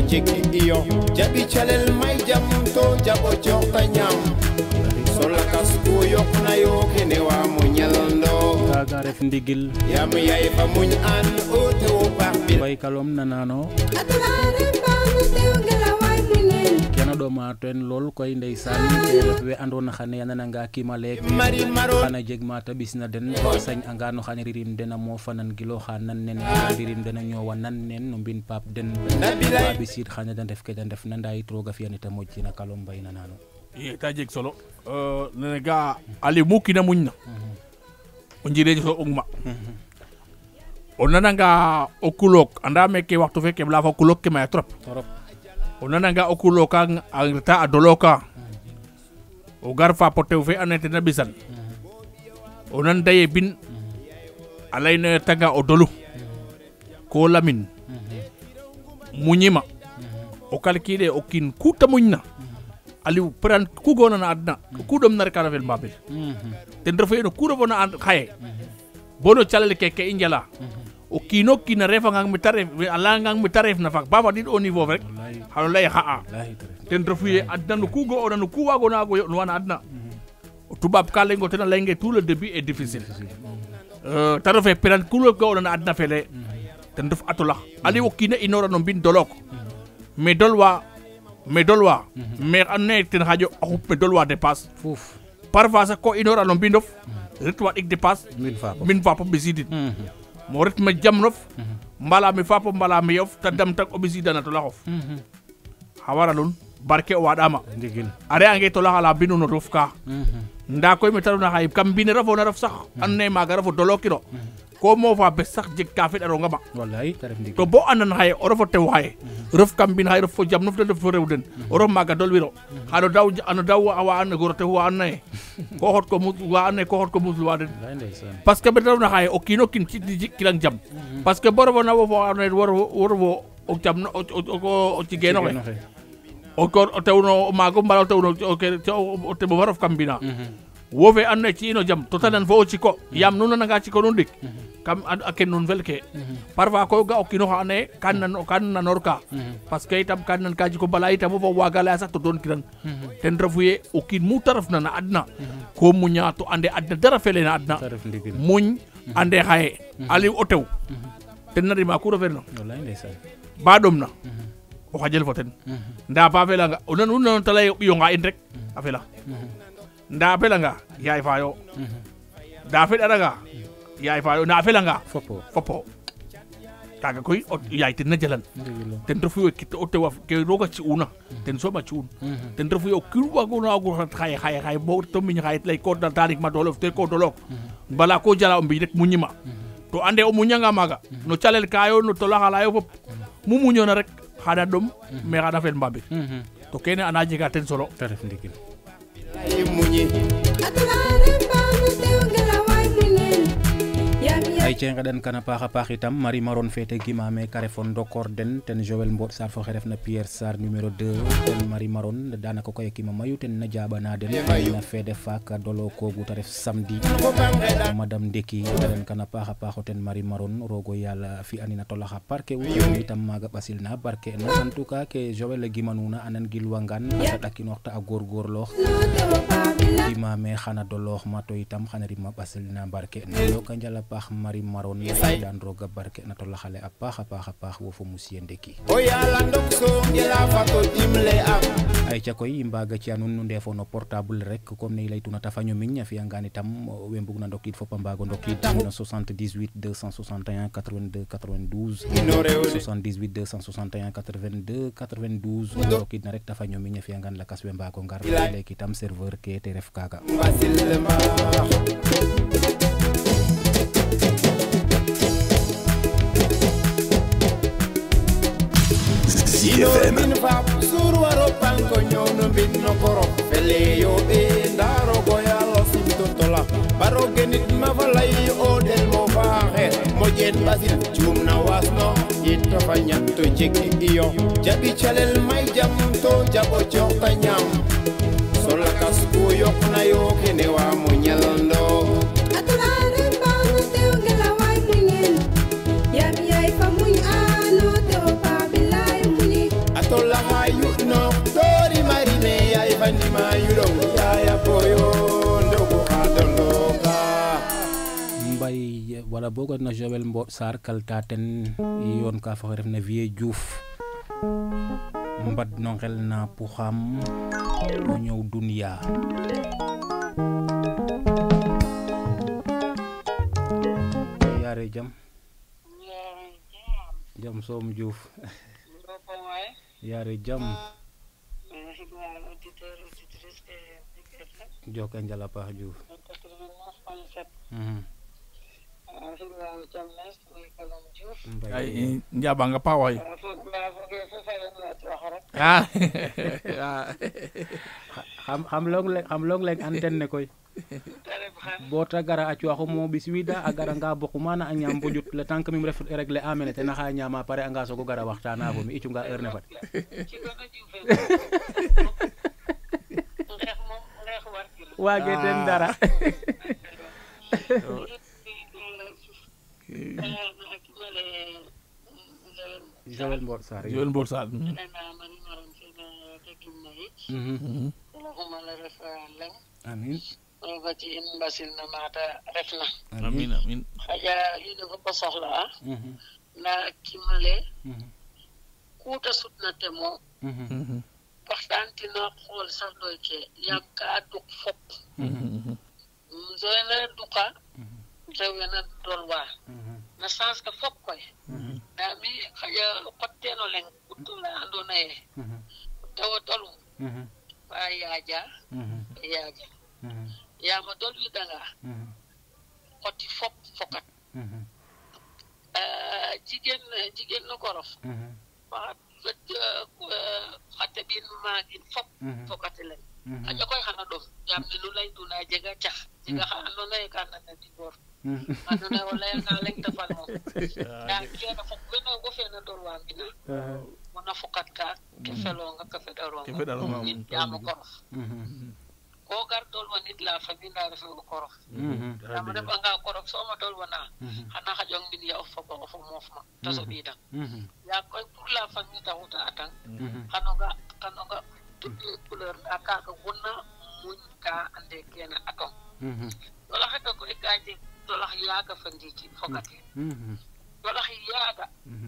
jekki iyo jaɓi calel may jam to jaɓo coxta ñam sola kas ku yokna yo kene wa muñalndo kaga ref ndigil yam yay fa muñ an o tewo baax bi Mbaye Kalom nanano Atulare mbanu tew ngelaway munen kena ɗoma ten lool koy ndeysaan te ref we andona xane yanananga kimaleek mari maro xana jeg mata ɓisna den sañ anga no xane ririm den a mofanan gilo xa nan nene ririm den a ñowa nan nen no mbin paap den Nabilay. ba ɓisid xane de ndef ke de ndef na nda yit roga fiyanita moƴtina Kalom Mbaye nanano ta jeg solo nene ga ali mu kina muñ na o njireñ so ugma o nananga o kulok anda meke waxtu fe ke lafa kulok ke maya trop torop o nananga o kuloka a reta a doloka o gar fa potew fe ando naye tena ɓisan o nan daye bin a leyno tanga o dolu ko lamin muñima o calculer o kiin ku ta muñna aliou pran ku gona na adna ku dom na rek a fel mbabel ten refu no ku refona and xaye bono calel keke i njala o kiino kiin a refangang mi ta ref a leyangang mi ta ref na fak ba fadid au niveau rek xano leye xa'a ten refu ye adna no ku ga'ona no ku wagona wago yo'nuwa na adna o tubaab ka leyongo ten a leyonge tout le début est difficile ta refe pran ku ga'ona na adna fele ten ref atolax ali o kiina inora no mbin dolok mais dolwa mais ando naye ten xaƴo a xup me dolwa dépasse fuuf parfois sax ko inora no mbinof ret waɗik dépasse mbin faap min fapop ɓisidin mo retma jamnof mbalami fapop mbalami yof ta damtak o ɓisidana tolaxof xa waralun barke o waɗama ndigil a re ange tolaxa la mbinu no rof ka nda koy me ta refna xaye kam mbine refona ref sax ando naye maaga refo dolokino ko mofa bes sax jeg ka feɗaronga ma wallahi te ref ndigil to bo andan xaye o refo tew xaye ref kam mbin xaye ref fo jam nof den ref fo rew den o ref maaga dolwiro xano daw wa ando goro tew wa ando naye ko xot ko musluwa den wallahi ndeysaan parce que ɓe refna xaye o kiino kiin ci kilang jam parce que bo refona wo fo ando naye wo refo o jam o cigenoxe o tewno maago mbala o tewno o teɓofa ref kam mbina wo fe ando naye ci ino jam to tanan fo o ciko yaam nu nananga ciko nun ndik kam a ken nun fel ke parfois ko ga o kiino xa ando naye kan nanor ka parce que itam kan nan ka jiko bala itam wo fo waaga leya sax to doon kiran ten refu ye o kiin mu ta refna na adna ko muña to ande adna dara fele na adna te ref ndigil muñ ande xaye aliou o tew ten na rima ku refeerna wallahi ndeysaan ba ɗom na o xajel fo ten nda ba felanga o nan ta leye o ɓiyonga in rek a fela nda a felanga yaay fayo nda a feɗaranga yaay fayo nda a felanga fopo fopo kaga koy o yaay ten na jalan ndigilo ten refu ye o tewa ke roga ci'una ten soom a ci'un ten refu ye o kiin wagona wago rat xaye bo to miñ xaye ley ko danik ma dolof te ko dolok bala ko jala o mbiñ rek muñima to ande o muñanga maaga no calel kayo no tolaxalayo fop mu muñona rek xana ɗom mais xana fel mbabir to kene ana jega ten solo te ref ndigil ay muñi Atulare mbanu tew ngelaway munen Yam ay ce ngeɗan kana paaxa paax itam Marie Maron fete gimame ka refo ndokor den ten Joël Mbot Sarr fo xe refna Pierre Sarr numéro 2 ten Marie Maron danaka koy a kima mayu ten na jaɓana den na fede faak dolo kogu te ref samedi madame Ndeki ngeɗan kana paaxa paaxo ten Marie Maron rogo yala fi anina tolaxa parke u itam maga ɓasil na barke na en tout cas ke Joël a gimanuna a nan gilwangan a ɗakinooxta a goorgoorloox no tewo pabila gimame xana doloox ma to itam xana rima ɓasil na barke na yoka njala paax Marie Maron dan roga barke na tolaxale a paax a paax wo fo monsieur Ndeki o yala ndok so ngela fato dimle am ay ca koy i mbaga ci'a nuun nu ndefo no portable rek comme ne i leytuna ta faño miñ a fi'angaan itam we mbugna ndokid fop a mbaago ndokid no 78 261 82 92 ino rew 78 261 82 92 ndokid na rek ta faño miñ a fi'angaan lakas we mbaago ngar lek itam serveur ke te ref kaaga mbasil mbaax ZFM. bin fap sur waro panko ñow no mbin no koro fele yo ɓe ndaro go yalo simtontola baro genit ma falay o del mo faaxe moƴen ɓasil cumna wasno yitto fa ñatto jekki iyo jaɓi calel may jam to jaɓo coxta ñam sola kas ku yokna yo kene wa mo ñalndo Atulare mbanu tew ngelaway munen Yam yay fa muñ ano tewo pabila muni wala boog na Joël Mbot Sarr kalta ten yoon ka fa ref na Vieux Diouf mbad no ngel na puxam o ñëw dunya yaare jam jam soom Diouf yaare jam joka njal a paax Diouf ay njabanga paax waay xam long leng antenne ne koy bota gara a cuaxu mo bis wida a gara nga boku mana a ñaam bo jut le temps que mim ref régler amene te naxa ñaama pare anga sogo gara waxtana fo mi i cunga heure ne fat waage ten dara Joël Mbot Sarr amin wati in mbasil na mata refna amin amin xaja yene ko ko soxla na kimale kuuta sutna temo waxtaan tina xool sax doy ke yam ka duk fop zoena duka rewena dolwa na sens ka fop koy da mi xaja xotteno len utula andona ye tawa tolu ba yaaja yaama dol wi danga xotti fop fokat jigéen no korof xate bin maagin fop fokate len xaƴa koy xana ɗom yaam ne nu layduna jega cax jega xa andoona ye ka nana digoor andoona ye o layanga leng ta fal moom ndaa keene fop wene wo feena dorwa mbina wona fokat ka ke felonga ke feɗaronga yaamo korof ko gar dolwa nit la famille nda refe o korof yaam refanga korof sooma dolwana xana xaƴong mbin ya of fogo of moofma ta soɓidang yaa koy pour la famille taxuta atang xanoga toutes les couleurs nda kaaga wona muñ ka ande kene atong dolax aka koy ka jeg dolax yaaga fa ndiiki fogate dolax yaaga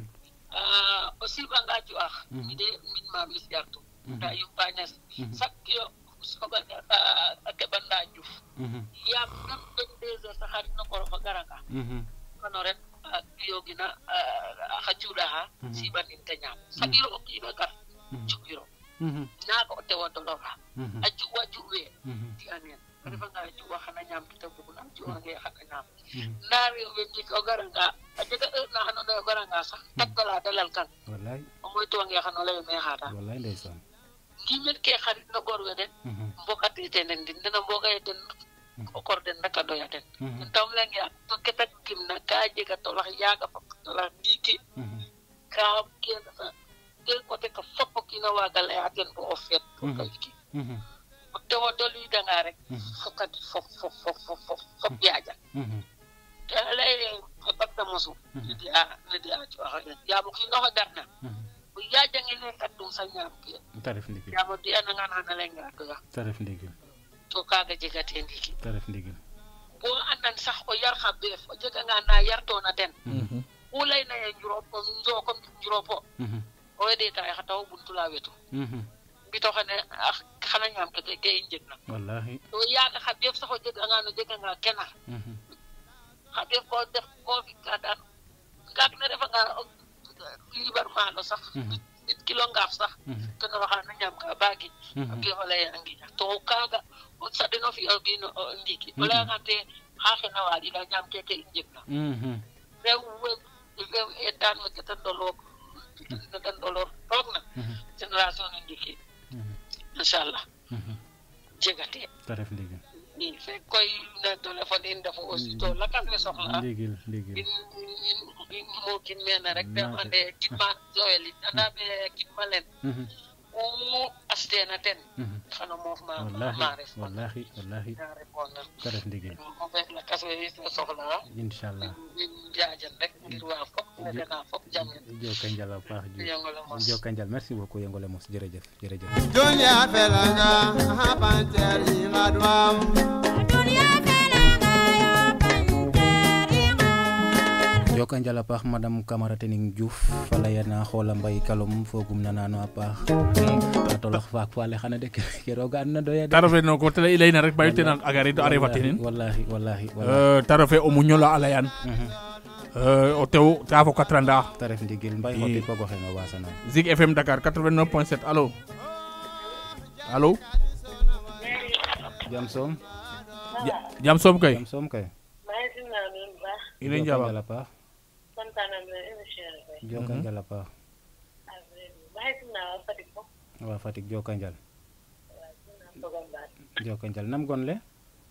o siɓanga cu'ax mi de min maam is jartu nda yumpañas sak yo soga a keɓanda Diouf yaam même 22 heures sax xarit no korof a garanga kono ren yogina xa cuuɗaxa siɓanin te ñaam saɗiro o kiino gar cu'iro naaga o tewa dolora a cuwa cu'we fi'aneen a refanga a cuwa xana ñaam kete bugna a cu'ange xana ñaam ndaa rewe ndiik o garanga a jega heure na andoona ye o garanga sax taggala da lalkan o moytuwange xano lay me xaada ngimel ke xarit no goor we den mbokati ten den dina mbogaye den o kor den rek a doya den tam leng ya to keta kimna ka jega tolax yaaga fop tolax ndiiki ka kene sa tel côté ka fop o kiina waaga laya ten bo o feet o kayki o tewo dolidanga rek fokat fop yaaja te leye o bagda mosu ne di a cuaxa den yaam o kiinoxe garna o yaajangene kat ɗum sa ñaam ke taref ndigil yaam o di'anangan xana layanga doya taref ndigil to kaaga jegate ndiiki taref ndigil bo andan sax o yar xa beef o jeganga na yartoona ten ku layna ye njooko njuroopo o we ɗeeta ye xa taxu buntula wetu mbito xene xana ñaam ke ke i njegna wallahi to yaaga xa beef sax o jegangaan o jeganga kenar xa beef ko def ko fi'ka daan ngaak ne refanga libar maalo sax nit kilo ngaaf sax teno waxana ñaam ka baagi a geef o leye a ngiña to kaaga o saɗeno fi'a biino ndiiki o layanga te xa xena waɗida ñaam keke i njegna rew etaan we kete ndoloor toog na génération ne ndiiki inchallah jegate ta ref ndigil i fek koy na téléphone in ndefu aussi to lakas we soxla ndigil in mookin mene rek te ande kidma Joël it anda me kidma len o astena ten xano moof ma ref wallahi na répondre ta ref ndigil o fek lakas we soxla inshallah jaajan rek ngir waa fop ne dena fop jamen joka njal a paax joka njal merci beaucoup Yengole Mos jërëjëf dunya felanga hapanteri madwam Dunia felanga yo panteri joka njal a paax madame Camara Tening Diouf fa layana xoola mbay kalom fogum nanano a paax a tolox faak faale xana de ke roga an na doya de ta refe no ko tele i leyna rek bayu tena a garid a refatinin wallahi ta refe o muñola a leyan o tew ta fo 4 ans ta ref ndigil mbay xoti pogo xeno wasana Zik FM Dakar 89.7 alo jam soom jam soom kay ine njaba njala paax joka njala paax wa Fatick joka njal nam gon le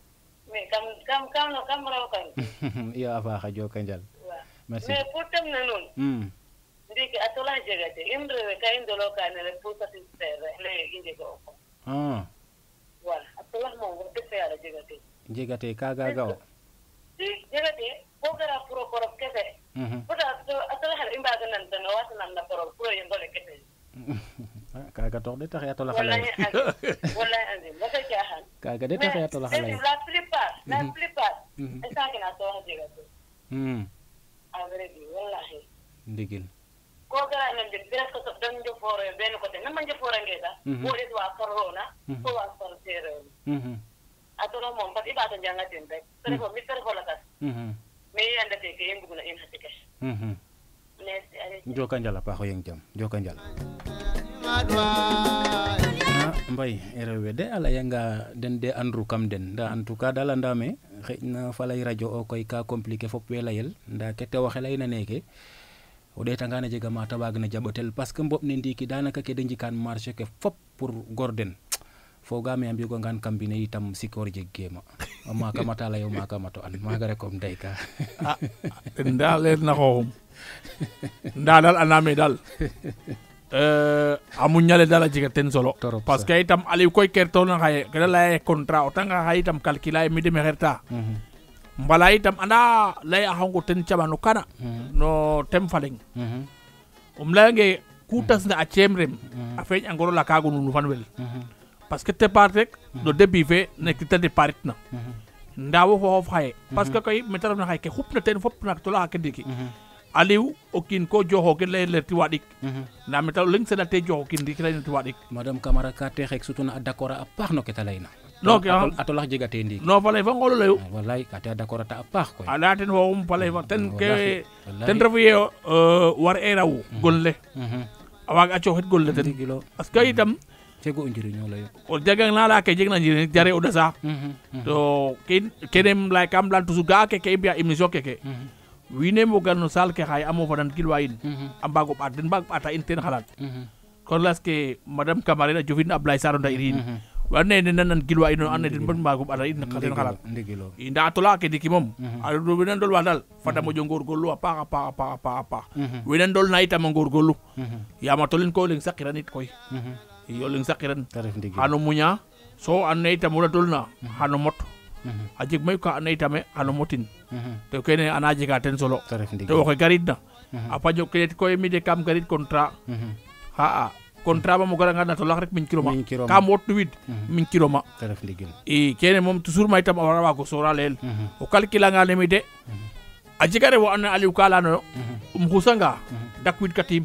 iyo a faaxa joka njal merci mais pour tem na nun ndiki a tola jegate in rewe ka i ndolokane rek pour satisfaire leye i njega o ko voilà a tola moom wax dëgg fa yàlla jegate kaga ga o si jegate ko gara pour o korof kese peut a tola xale i mbaga nan tan o wasanam na korof pour o yengole kese kaga tax de taxe a tola xale wallahi andim wasa caaxaan kaga de taxe a tola xale la plupart instant kena tola jegate a vrai dire wallahi ndigil ko gara nan de presque to dan jofoore ben côté nama jofoore sax bo des wa farona ko wa far sere atolo mom pat ibata jangatin rek tere ko mi tere ko la tas me yanda te ke yembu na in hatike merci allez joka njal a paax o yeng jam joka njal mbay rewe de ala yanga den de andru kam den nda en tout cas dal andame xeyna falay radio o koy ka compliqué fop we layel nda ke te waxe layna neke o ɗetanga na jega mata waagna jaɓotel parce que mboɓ ne ndiiki danaka ke de njikan marché ke fop pour gorden fogame a mbiyogangan kam mbine itam sikor jeg gema o makamata layo makamato an maga rek om deyka nda leer na xoxum nda dal andame dal a muñale dal a jega ten solo parce que itam Aliou koy kertona xaye kede leya contrat o tanga xaye itam calcula ye mi deme xerta mbala itam anda lay a xongo ten caɓano kana no tem faleng leyange ku tasna a ceem rem a feeñ a ngoro la kago nunu fan wel parce que te part rek no début fe nek te deparit na ndawo fofof xaye parce que koy mete refna xaye ke xupna ten fop nak tola xa ke ndiki Aliou o kiin ko joxo ke leyel ti waɗik nda mete leng sena te joxo kiin ndik leyna ti waɗik madame Camara ka te xek sutuna a d'accord a paax no ke ta leyna non ke a tolax jegate ndiiki non faley fa ngolo leyu wallahi ka te a d'accord ata a paax koy a leya ten foxum faley fa ten ke ten refu ye war e raw gonle a waaga a cooxit gonle ten parce que itam jego o njiriño leyo o jegang na leya ke jeg na njiriñ jare o dasa to kene lay kam lan toujours ga'a ke i mbiya émission keke wiin we mbogal no salle ke xaye a mofanan kilwa in a mbaago ɓaat den mbaag ɓaata in ten xalaat kon las ke madame Camara a jofin Ablaye Sarr o nda in we ando naye den nan gilwa ino ando naye den mbaago ɓaata in ten xalaat i nda a tola ke ndiki moom wena ndol wa dal fada moƴo ngorgorlu a paax a paax wena ndol na itam a ngorgorlu yaam a tolin ko o leng saqiran it koy i o leng saqiran xano muña so ando naye itam wona tolna xano mot a jeg mayu ka ando naye itame xano motin to kene ana jega ten solo to oxe garid na a paƴo kene koy mi de kam garid contrat xa'a contrat mo garanga na tolax rek miñ kiloma kam wotnu wid miñ kiloma i kene moom toujours ma itam a wara waago soraleel o calcule anga nemi de a jega rewo ando naye Aliou ka leyanoyo xusanga dak wid ka tiim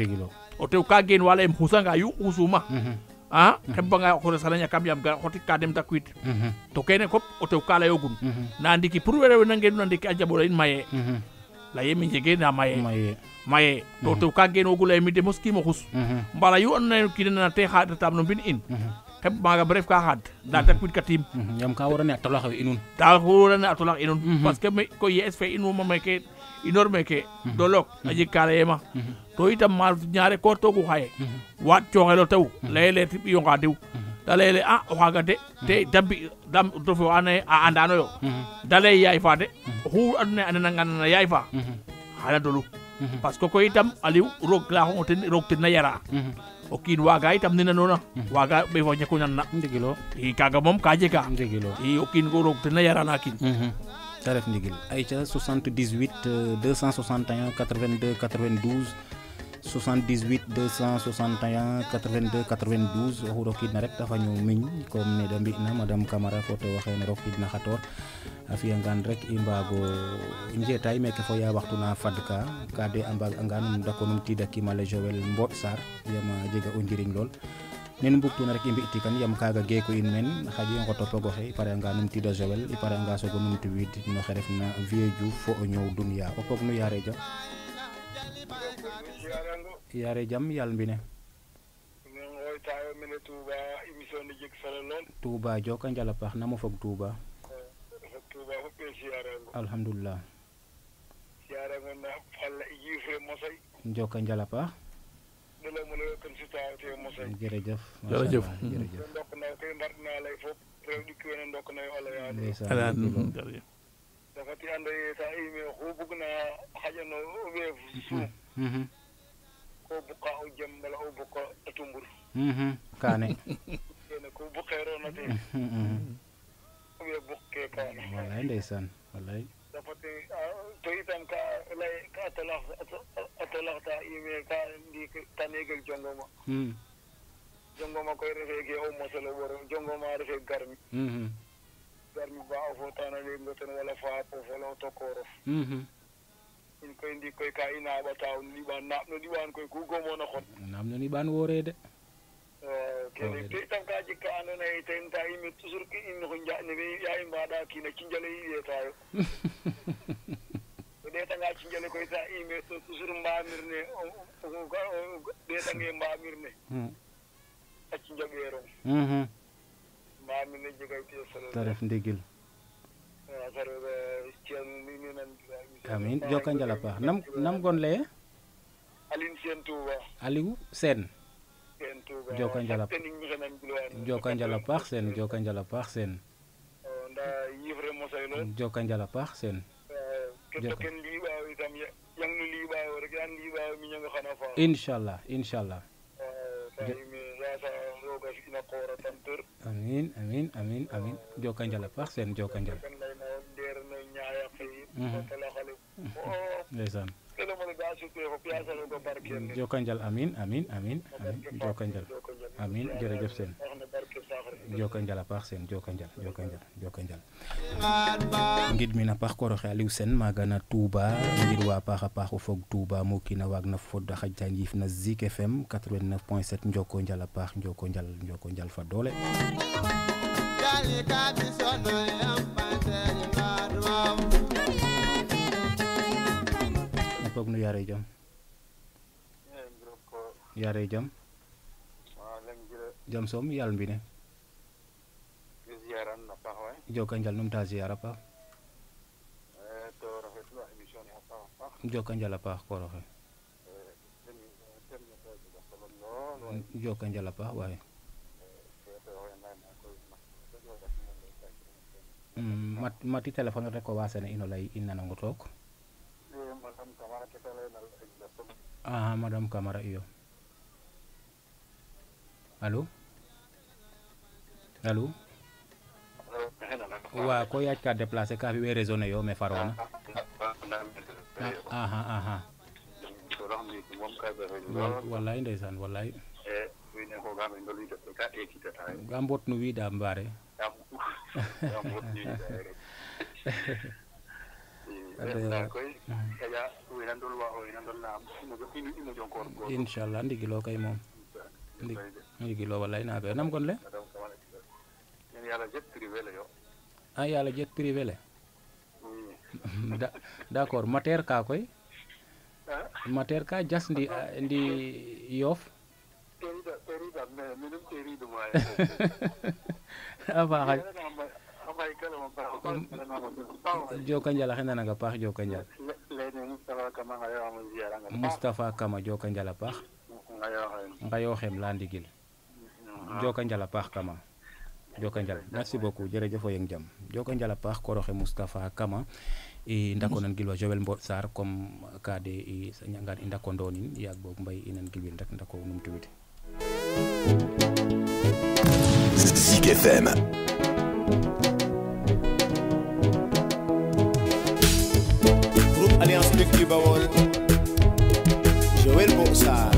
o tew ka geen wala xusanga yu xusuma a xembanga o xores xana ñakam yaam ga xotit ka dem dakwid to kene fop o tew ka leyogun na ndiki pour rewe na ngenu na ndiki a jaɓola in maye leye mi njege na maye to tew ka genogu leye mi de moskimo xus mbala yu ando naye kine nana te xaadatam no mbin in xeb maaga bref ka xaad nda dakwid ka tiim yaam ka warane a tolax inun ta warane a tolax inun parce que mi ko yees fe in woma meke inor meke dolok a jeg ka leyema to itam ma ñaare koor togu xaye waat cooxelo tew leyele ti ɓiyonga diw da leyele a o xaaga de te dam refo ando naye a andanoyo da leye yaay fa de oxu ando naye a nananga na yaay fa xana dolu parce que koy itam Aliou roog laxongo ten roog ten na yara o kiin waaga itam nena noona waaga ɓefo ñako nan na i kaga moom ka jega i o kiin go roog ten na yara na kiin ta ref ndigil ayca 78 261 82 92 78 261 82 92 oxu rokiidna rek ta faño miñ comme ne da mbi'na madame Camara fo to waxene rokiidna xator a fiyangaan rek i mbaago njeetaay meke fo ya waxtu na fadka ka de a mbaag anga num dako num tiida kimale Joël Mbot Sarr yam a jega o njiriñ lool nen mbugtuna rek i mbi tikan yam kaga geeko in men xaƴi i ngoto pogoxe i pare anga num tiida Joël i pare anga sogo num tiwid no xe refna Vieux Diouf fo o ñoow dunya o pog nu yaare jam yaare jam yal mbine Touba joka njal a paax namo fog Touba alhamdulillah joka njal a paax jërëjëf jërëjëf dafati ande ta ime xu bugna xajano weef ko buqa o jam wala o buqa atumbur kaane kene ko buqeerona te we bukke kaane wallaay ndeysaan wallaay dafati to itam ka lay ka atalaxta ime ka ndi tanegal jongoma jongoma koy refe ge o mosalo woro jongoma refe garmi garmi ba o fotana le ngoten wala fa po folo to korof in koy ndi koy ka ina ba taw ni ba na no diwan koy ku gomo na xon nam no ni ban worede kene te tam ka jikka andona e ten ta imi toujours ki in ko jaani be ya imba da ki na cinjale yi tayo de tanga cinjale koy ta imi to toujours mbamirne de tangi mbamirne a cinjabero mbamirne jigay te solo taref ndigil amin joka njal a paax nam gon leye Aline Sène Touba Aliou Sène Touba joka njal a paax Sène joka njal a paax Sène nda yifre mosay lo joka njal a paax Sène keto ken liɓawo itam yang no liɓawo rek yan liɓawo mi ñanga xana fa inchallah inchallah mi yasa roga fina koora tan tor amin amin amin amin joka njal a paax Sène joka njal ndeer no ñaaya xey tala xale ndeysaan kelo mo ga su ko piasa ko barkel joka njal amin amin amin amin joka njal amin jërëjëf Sène joka njal a paax Sène joka njal joka njal ngid mina paax koroxe Aliou Sène maaga na Touba ngid wa paax a paax o fog Touba mo kiina waag na fod a xaƴta njiif na Zik FM 89.7 njoko njal a paax njoko njal fa doole a pog nu yaare jam yaare jam jam soom yal mbine joka njal num ta ziara paax joka njal a paax koroxe joka njal a paax waaye mati téléphone rek o wasana ino lay in nanongo took madame Camara iyo alo wa ko yaaj ka déplacer ka fi we raisonner yo me farona wallaay ndeysaan wallaay ga mbot nu wiida mbaare inchallah ndigilo kay moom ndigilo wallaay naaga yo nam gon le yala jet privé le d'accord mater ka koy mater ka jas ndi Yoff a faaxa joka njal a xena nanga paax joka njal Moustapha Kama joka njal a paax ngayoxem la ndigil joka njal a paax Kama joka njal merci beaucoup jërëjëf o yeng jam joka njal a paax koroxe Moustapha Kama i ndako nan gilwa Joël Mbot Sarr comme kade i ñangan i ndako ndonin yaag boog mbay i nan gilwin rek ndako num tuwid Zik FM. Groupe Alliance Bectu Bawol, Joël Mbot Sarr.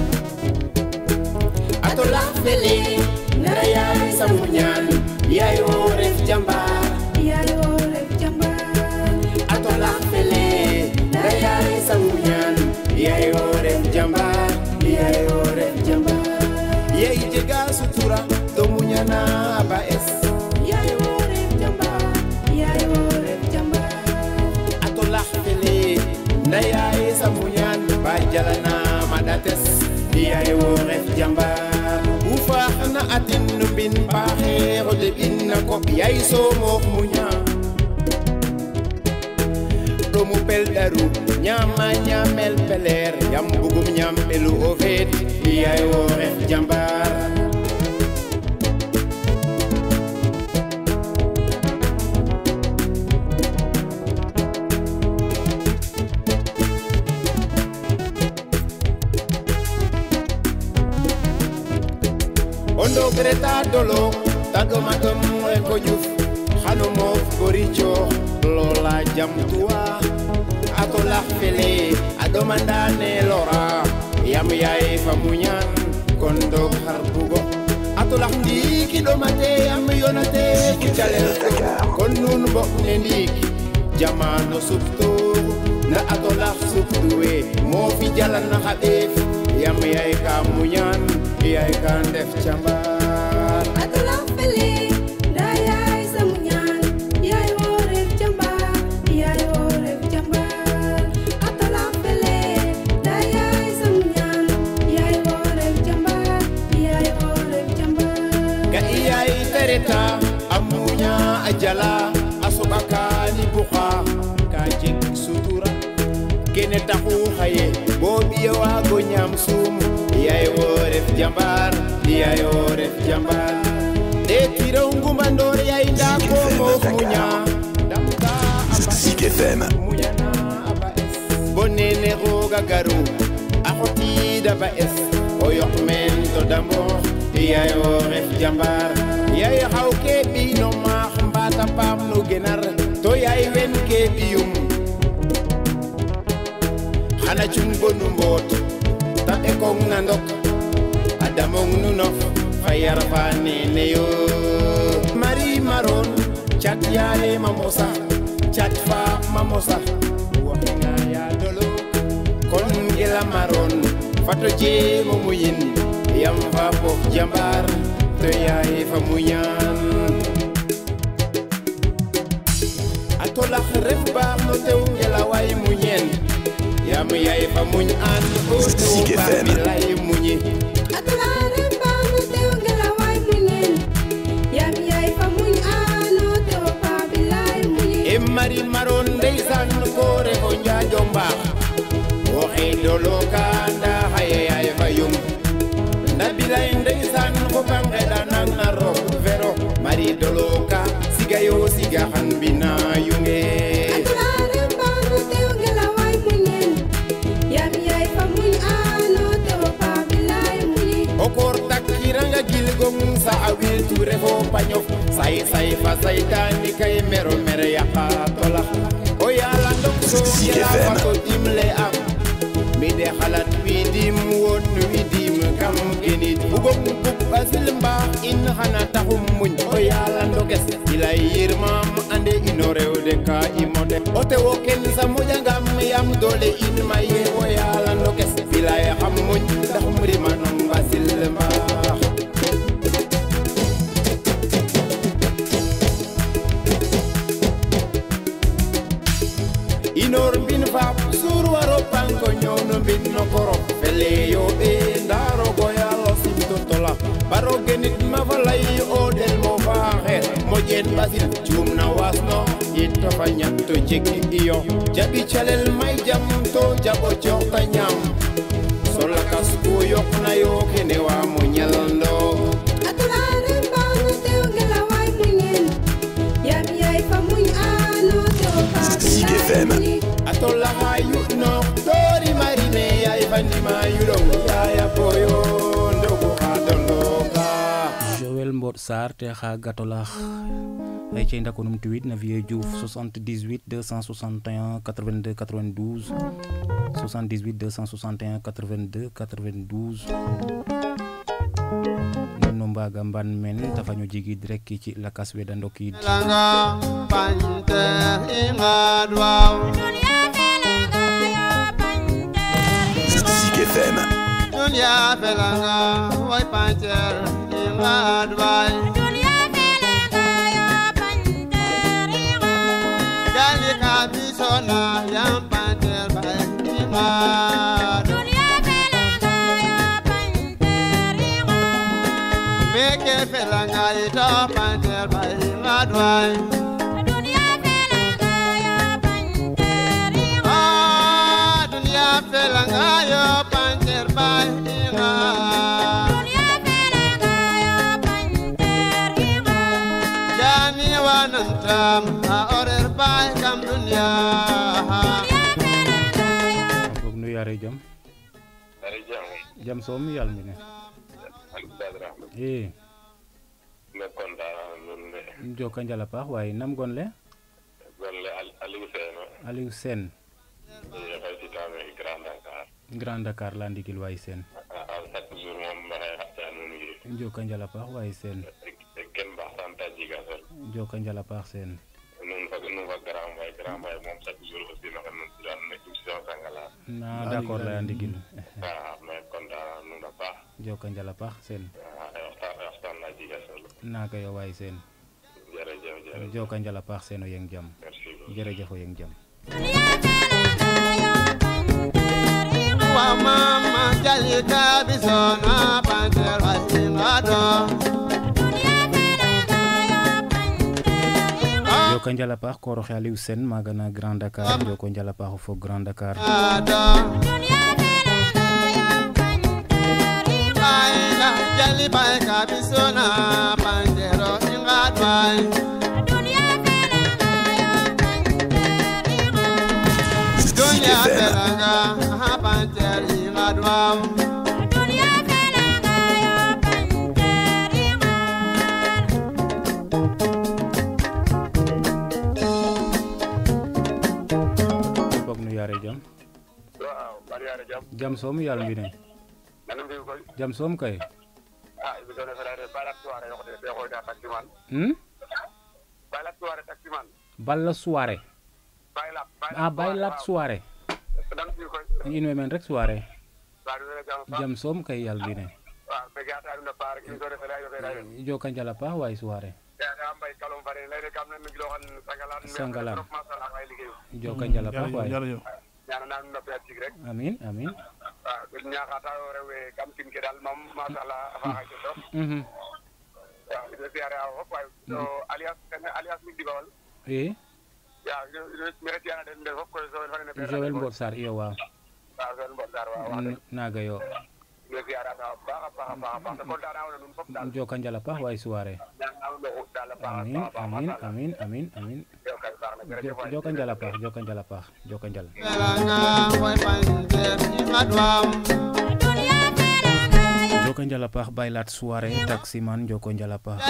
Atola fele, nara yaay samu ñaan, yaay wo ref jambaar, yaay wo ref jambaar. yaay wo ref jambar u faaxna atin no mbin paaxeero de binna ko yaay soomoox muña ɗomu pel ɗaru ñama ñamel peleer yam bugum ñam ɓelu o feet yaay wo ref jambar ondo greta dolo tago matom e ko juf xano moof goricho lola jam tuwa ato lax fele adomandane lora yam yaay famuñan kondo xar bugo ato lax ndiki domate yam yonate ki calel kon nun bok ne ndiki jamano subto na ato lax subtuwe mo fi jalan na xadef yam yaay ka muñan yaay ka ndef jambar ato lax fele da yaay sa muñan yaay wo ref jambar yaay wo ref jambar ato lax fele da yaay sa muñan yaay wo ref jambar yaay wo ref jambar ga yaay tereta amuña ajala asubakani buxa ka jek sutura kene taxu xaye bo biye waago ñam suum yaay wo ref jambar yaay wo ref jambar de tiraw ngumbandoor yaay ndako moof muña damta Zik FM. muñana aba es bonene roga garu a xotida ba es o yoq men to dambo yaay wo ref jambar yaay xaw ke ɓiino maax mbata paam no genar to yaay wen ke ɓiyum xana cung bonu mboot ta ɓekong na ndok a damong nu nof fa yar fa nene yo Marie Maron cat yaale ma mosa cat fa ma mosa waxinga ya dolo kon gela Maron fato jeemo muyin yam fa pof jambar to yaay fa muñan a tolax ref baax no tew ngela way muñen yam yaay fa muñ an o tew Zik baax FM. mi lay muñi ato la ref baax no tew ngela way muñen yam yaay fa muñ ano tew pa bilay muñi e Marie Maron ndeysaan ko refo njaajo mbaax waxe dolo ka nda xaye yaay fa yung nda bilay ndeysaan fo ka ngeɗanan na roog vero Marie dolo ka siga yo siga xan mbina yunge ato la ref baax no tew ngela way muñen yam yaay fa muñ ano tew pa bilay muñi o koor takkiranga gilgong sa a wiltu refo pañof say say fa saytani kay mero mere yaqa tolax o yala ndok so Zik gela FM. fato dimle am mi de xalat widim won widim kam genit bugong bug basil mbaax in xana taxum muñ o yala ndokes ilay yirmam ande ino rew de ka imode o tewo ken sa moƴangam yam dole in maye o yala ndokes ilay xam muñ taxum rimanam basil mbaax inor mbin faap sur waro panko ñono mbin no koro fele yo ɓe ndarogo yalo simtontola baro genit ma falay o del mo faaxeer moƴen ɓasil cumna wasno yitto fa ñatto jeki iyo jaɓi calel may jam to jaɓo cooxta ñaam solakas ku yoqna yo kene wa mo ñalndo ato la ref baax no tew ngela way muñen yam yaay fa muñ ano tew pa Zik bilay FM. muñi a tollaxa yuɗno tori marine yaay fandima yuɗong yaya boyo ndogu xa dondoka Joël Mbot Sarr te xa gatolax ay cey ndako num tweet na Vieux Diouf 78 261 82 92 78 261 82 92 no mbaga mban men ta faño jigid rek ci lakas we da ndokid Langa pante ingadwaw Zik FM. dunya felanga way pante ingadway gali kabisona yam pante bay ingad adwai dunia felanga yo panter bai inga jani wanantam a orer bai kam dunia bog nu yare jam jam som yal mi ne eh me konda non ne joka njala paax waaye nam gonle Aliou Sène Grand Dakar la ndigil waaye Sène joka njala paax waaye Sène joka njala paax Sène na d'accord la ndigil joka njala paax Sène naga yo waaye Sène joka njala paax Sène o yeng jam jërëjëf o yeng jam wa mama jalika bisona panter asingado joka njala paax koro xe Aliou Sène maga na Grand Dakar joko njala paax fo Grand Dakar aina jali baika bisona pantero ingadwai dunia felanga ha panter ingadwai bog nu yare jam waaw bari yare jam som yal mi ne nanum bi ko jam som kay bi do frère balat soirée yo de be ko da taximan balat soirée taximan balla soirée baylat soirée nanum bi ko in we men rek soirée jam som kay yal mi ne be gata na par ki do frère yo frère joka njala paax waaye soirée ya mbay kalom bari lay rek am na mi lo xan sangalan masala ay liggéey joka njala paax waaye ñaan na no pe ci rek amin amin ñaaxata rewe kam tin ke dal mom masala fa ha ci to ya de siare aw hop way so alias mi dibawal eh ya mi reti ana den hop ko so fa ne be Joël Mbor Sarr iyo waaw Joël Mbor Sarr waaw naga yo mi siara ta ba ko dana wona dum fop dal joka njala paax waaye soirée amin amin amin amin joka njala paax joka njala paax joka njal joka njala paax baylat soirée taximan joko njala paax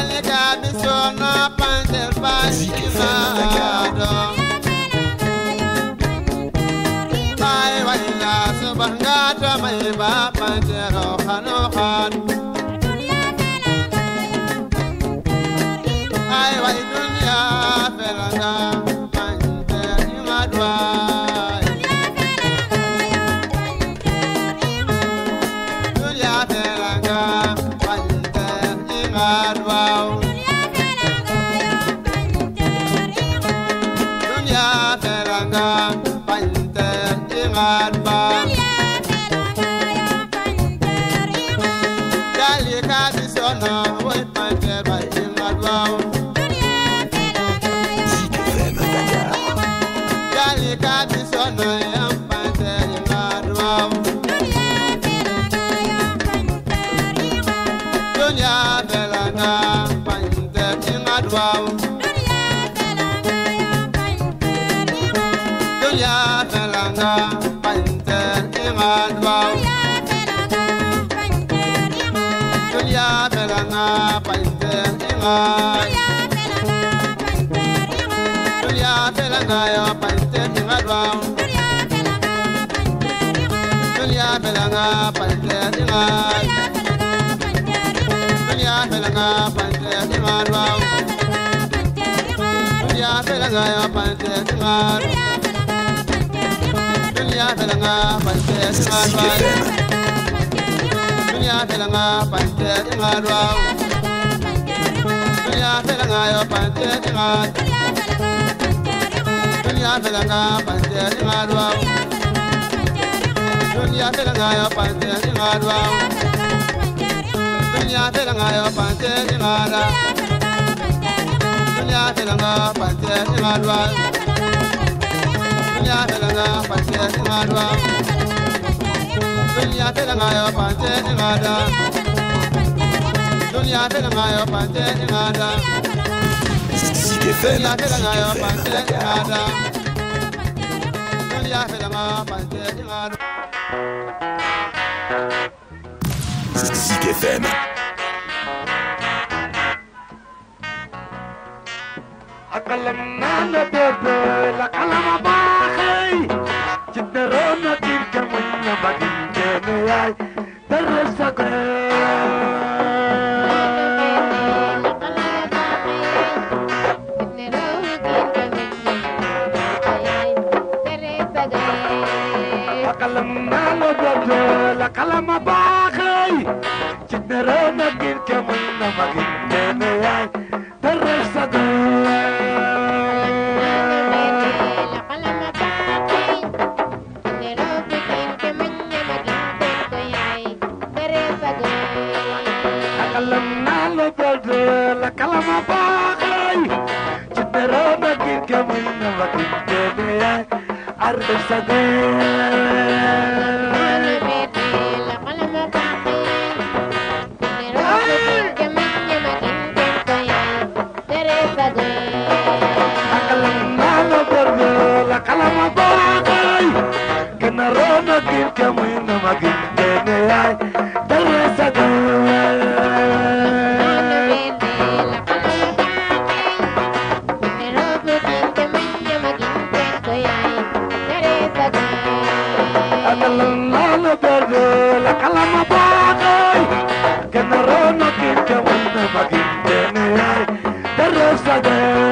dunya felanga pante ngadwa dunya felanga pante ngadwa dunya felanga yo pante ngada dunya felanga yo pante ngada Zik FM. dunya felanga yo pante ngada dunya felanga pante ngada Zik FM. akalam nana bebe la kalama bahay chidrona kin kamanya baginte me ay tersaga akalam nana bebe la kalama bahay chidrona kin kamanya baginte me ay tersaga la kalama bahay chidrona kin kamanya baginte me ay tersaga la kalama bahay kanarona kin kamanya baginte me ay tersaga la kalama bahay kanarona kin kamanya baginte me ay tersaga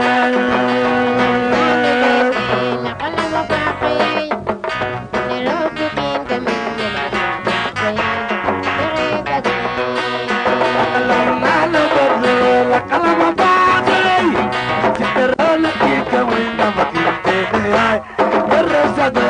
la kalama bahay chidrona kin kamanya baginte me ay tersaga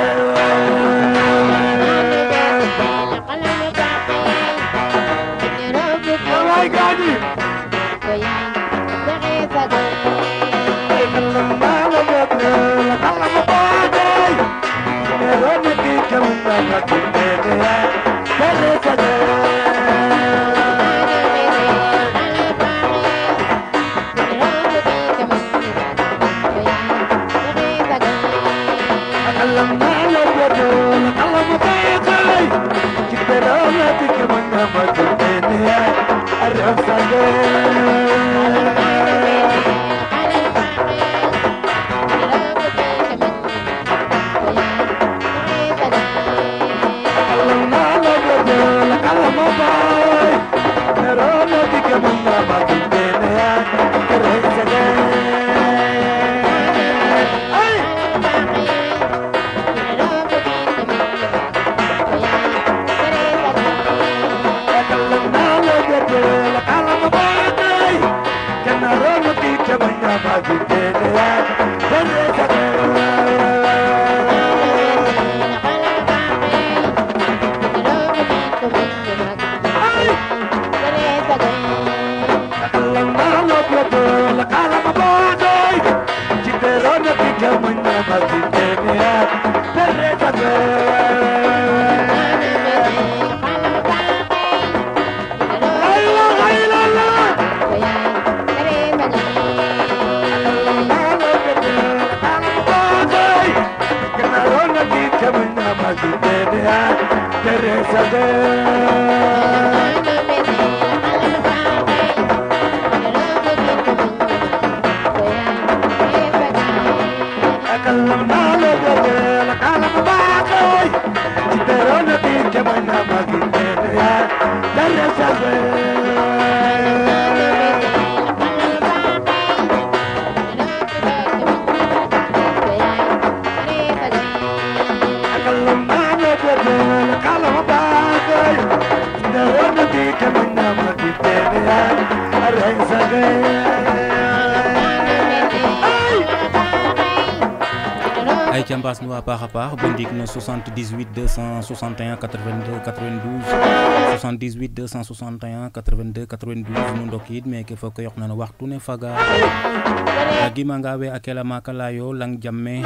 ay ca mbaas nu waa paax a paax bo ndiik no 78 261 82 92 78 261 82 92 nu ndokid meke fo ko yoq na no waxtu ne faga agimanga we a kela maka layo lang jamme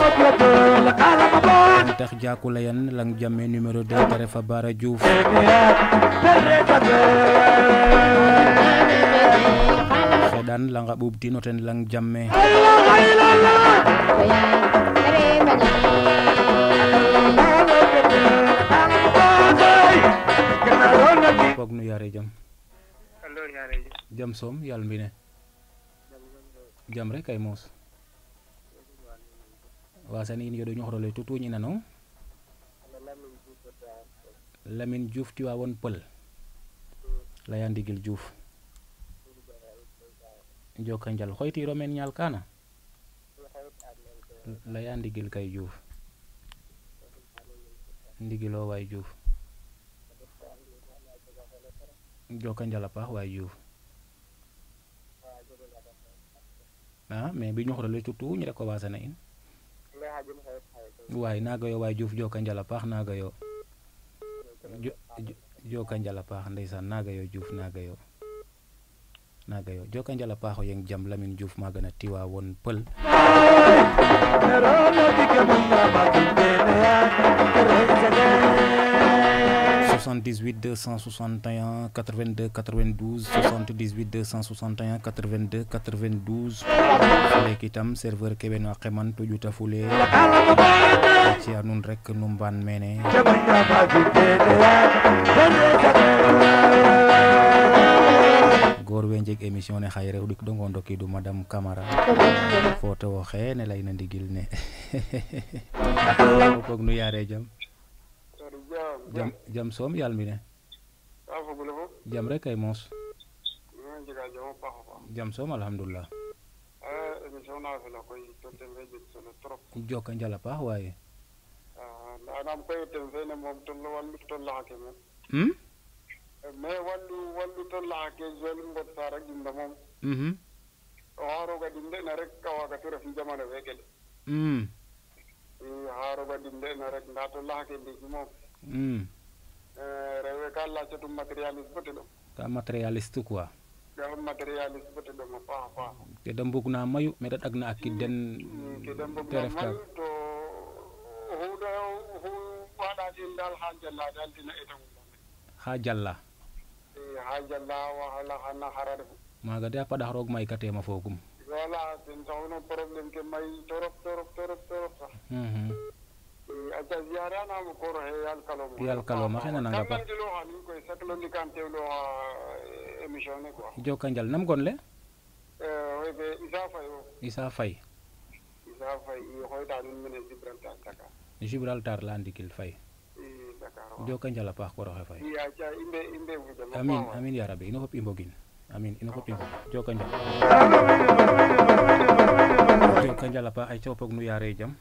tax jaku layan lang jamme numéro 2 te refa Bara Diouf xedan langa ɓuɓtino ten lang jamme foog nu yaare jam jam soom yal mbine jam rek ay moos wasani in yoɗo ñoxrole tutuñ ina no Lamine Diouf Tivaouane Peulh leya ndigil Diouf joka njal xoytiro men ñaal kana leya ndigil kay Diouf ndigilo waay Diouf joka njal a paax waay Diouf mais bi ñoxrole tutuñ rek o wasana in waay naga yo waay Diouf joka njal a paax naga yo joka njal a paax ndeysaan naga yo Diouf naga yo joka njal a paax o yeng jam Lamine Diouf maga na Tivaouane Peulh 78 261 82 92 78 261 82 92 fele kitam serveur ke beno xeman to juta fule ci anun rek nu mban mene gor we njeg émission ne xay rew dik do ngondo ki du madame Camara photo wo xene lay na ndigil ne ko nu yare jam soom yal mi ne jam rek ay moos jam soom alhamdulillah joka njal a paax waaye anam koy ten fene moom tollu wallu tollaxake moom mais wallu tollaxake joli mbot sa rek dimba moom oxa roga dimle na rek a waagatu ref jamano fekele xa roga dimle na rek nda tollaxake ndiiki moom rewe ka lacatu matérialiste bo te ɗom ka matérialiste quoi ka matérialiste bo te ɗom a paax a paax ke da mbug na mayu me da ɗag na a kid den ke da mbug na mayu to oxu waɗa tin dal xa jala dal dina etangula xa jala xa jala waxala xana xara refu maga de a paɗax roog may ka tema fogum voilà ten taxuno problème ke may torop sax aca ziaranamo kooro xe yal kalom a xena nanga kam nandiloxa nin koy saklo ndikan tewloxa émission ne quoi joka njal nam gon le oxe Issa Faye Issa Faye i xooyta nun mene Gibraltar Dakar Gibraltar la ndigil Faye Dakar joka njal a paax kooroxe Faye i aca i mbefu jam amin ya rabbi ino fop i mbogin amin ino fop i mbogin joka njal joka njal a paax ay ca fog nu yaare jam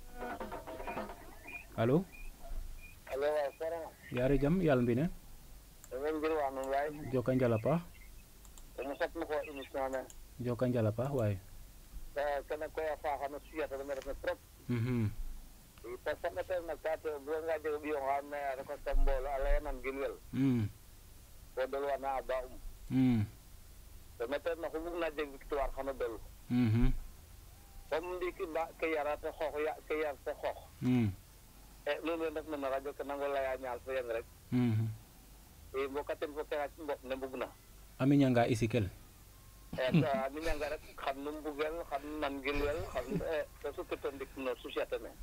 allo waaw Sara yaare jam yal mbine ngirwa nun waay joka njal a paax mu satnu ko émission ne joka njal a paax waay kene koy a faaxano suyata me refna trop parce que te na kate buga jego ɓiyo xa me a reko ta mboolo a leyanan gilwel ko dolwana a ba to mete na xu bug na jeg victoire xano dolu comme ndiki ke yarate xoox ke yarte xoox nuun we ndefna na radio ke nango leya ñaal fo yeng rek i mbokaten fo ke mbok ne mbug na a miñanga isikel a miñanga rek xam nu mbugel xam nan gilwel xam te sukito ndik no société ne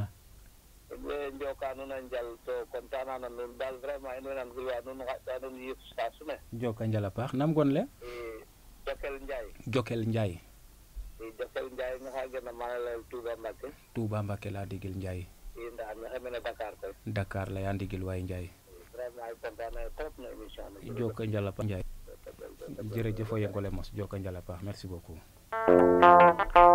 njoka nuun a njal to contana na nuun dal vraiment in way nan gilwa nuun xaƴta nuun yif saa su ne joka njal a paax nam gon le Jokel Ndiaye Jokel Ndiaye nga xa gena mana leyel Touba Mbacké la digil Ndiaye i nda me xemene Dakar koy Dakar leya ndigil waay Ndiaye vraiment contane trop na émission ne joka njal a paax Ndiaye jërëjëf o yengole mos joka njal a paax merci beaucoup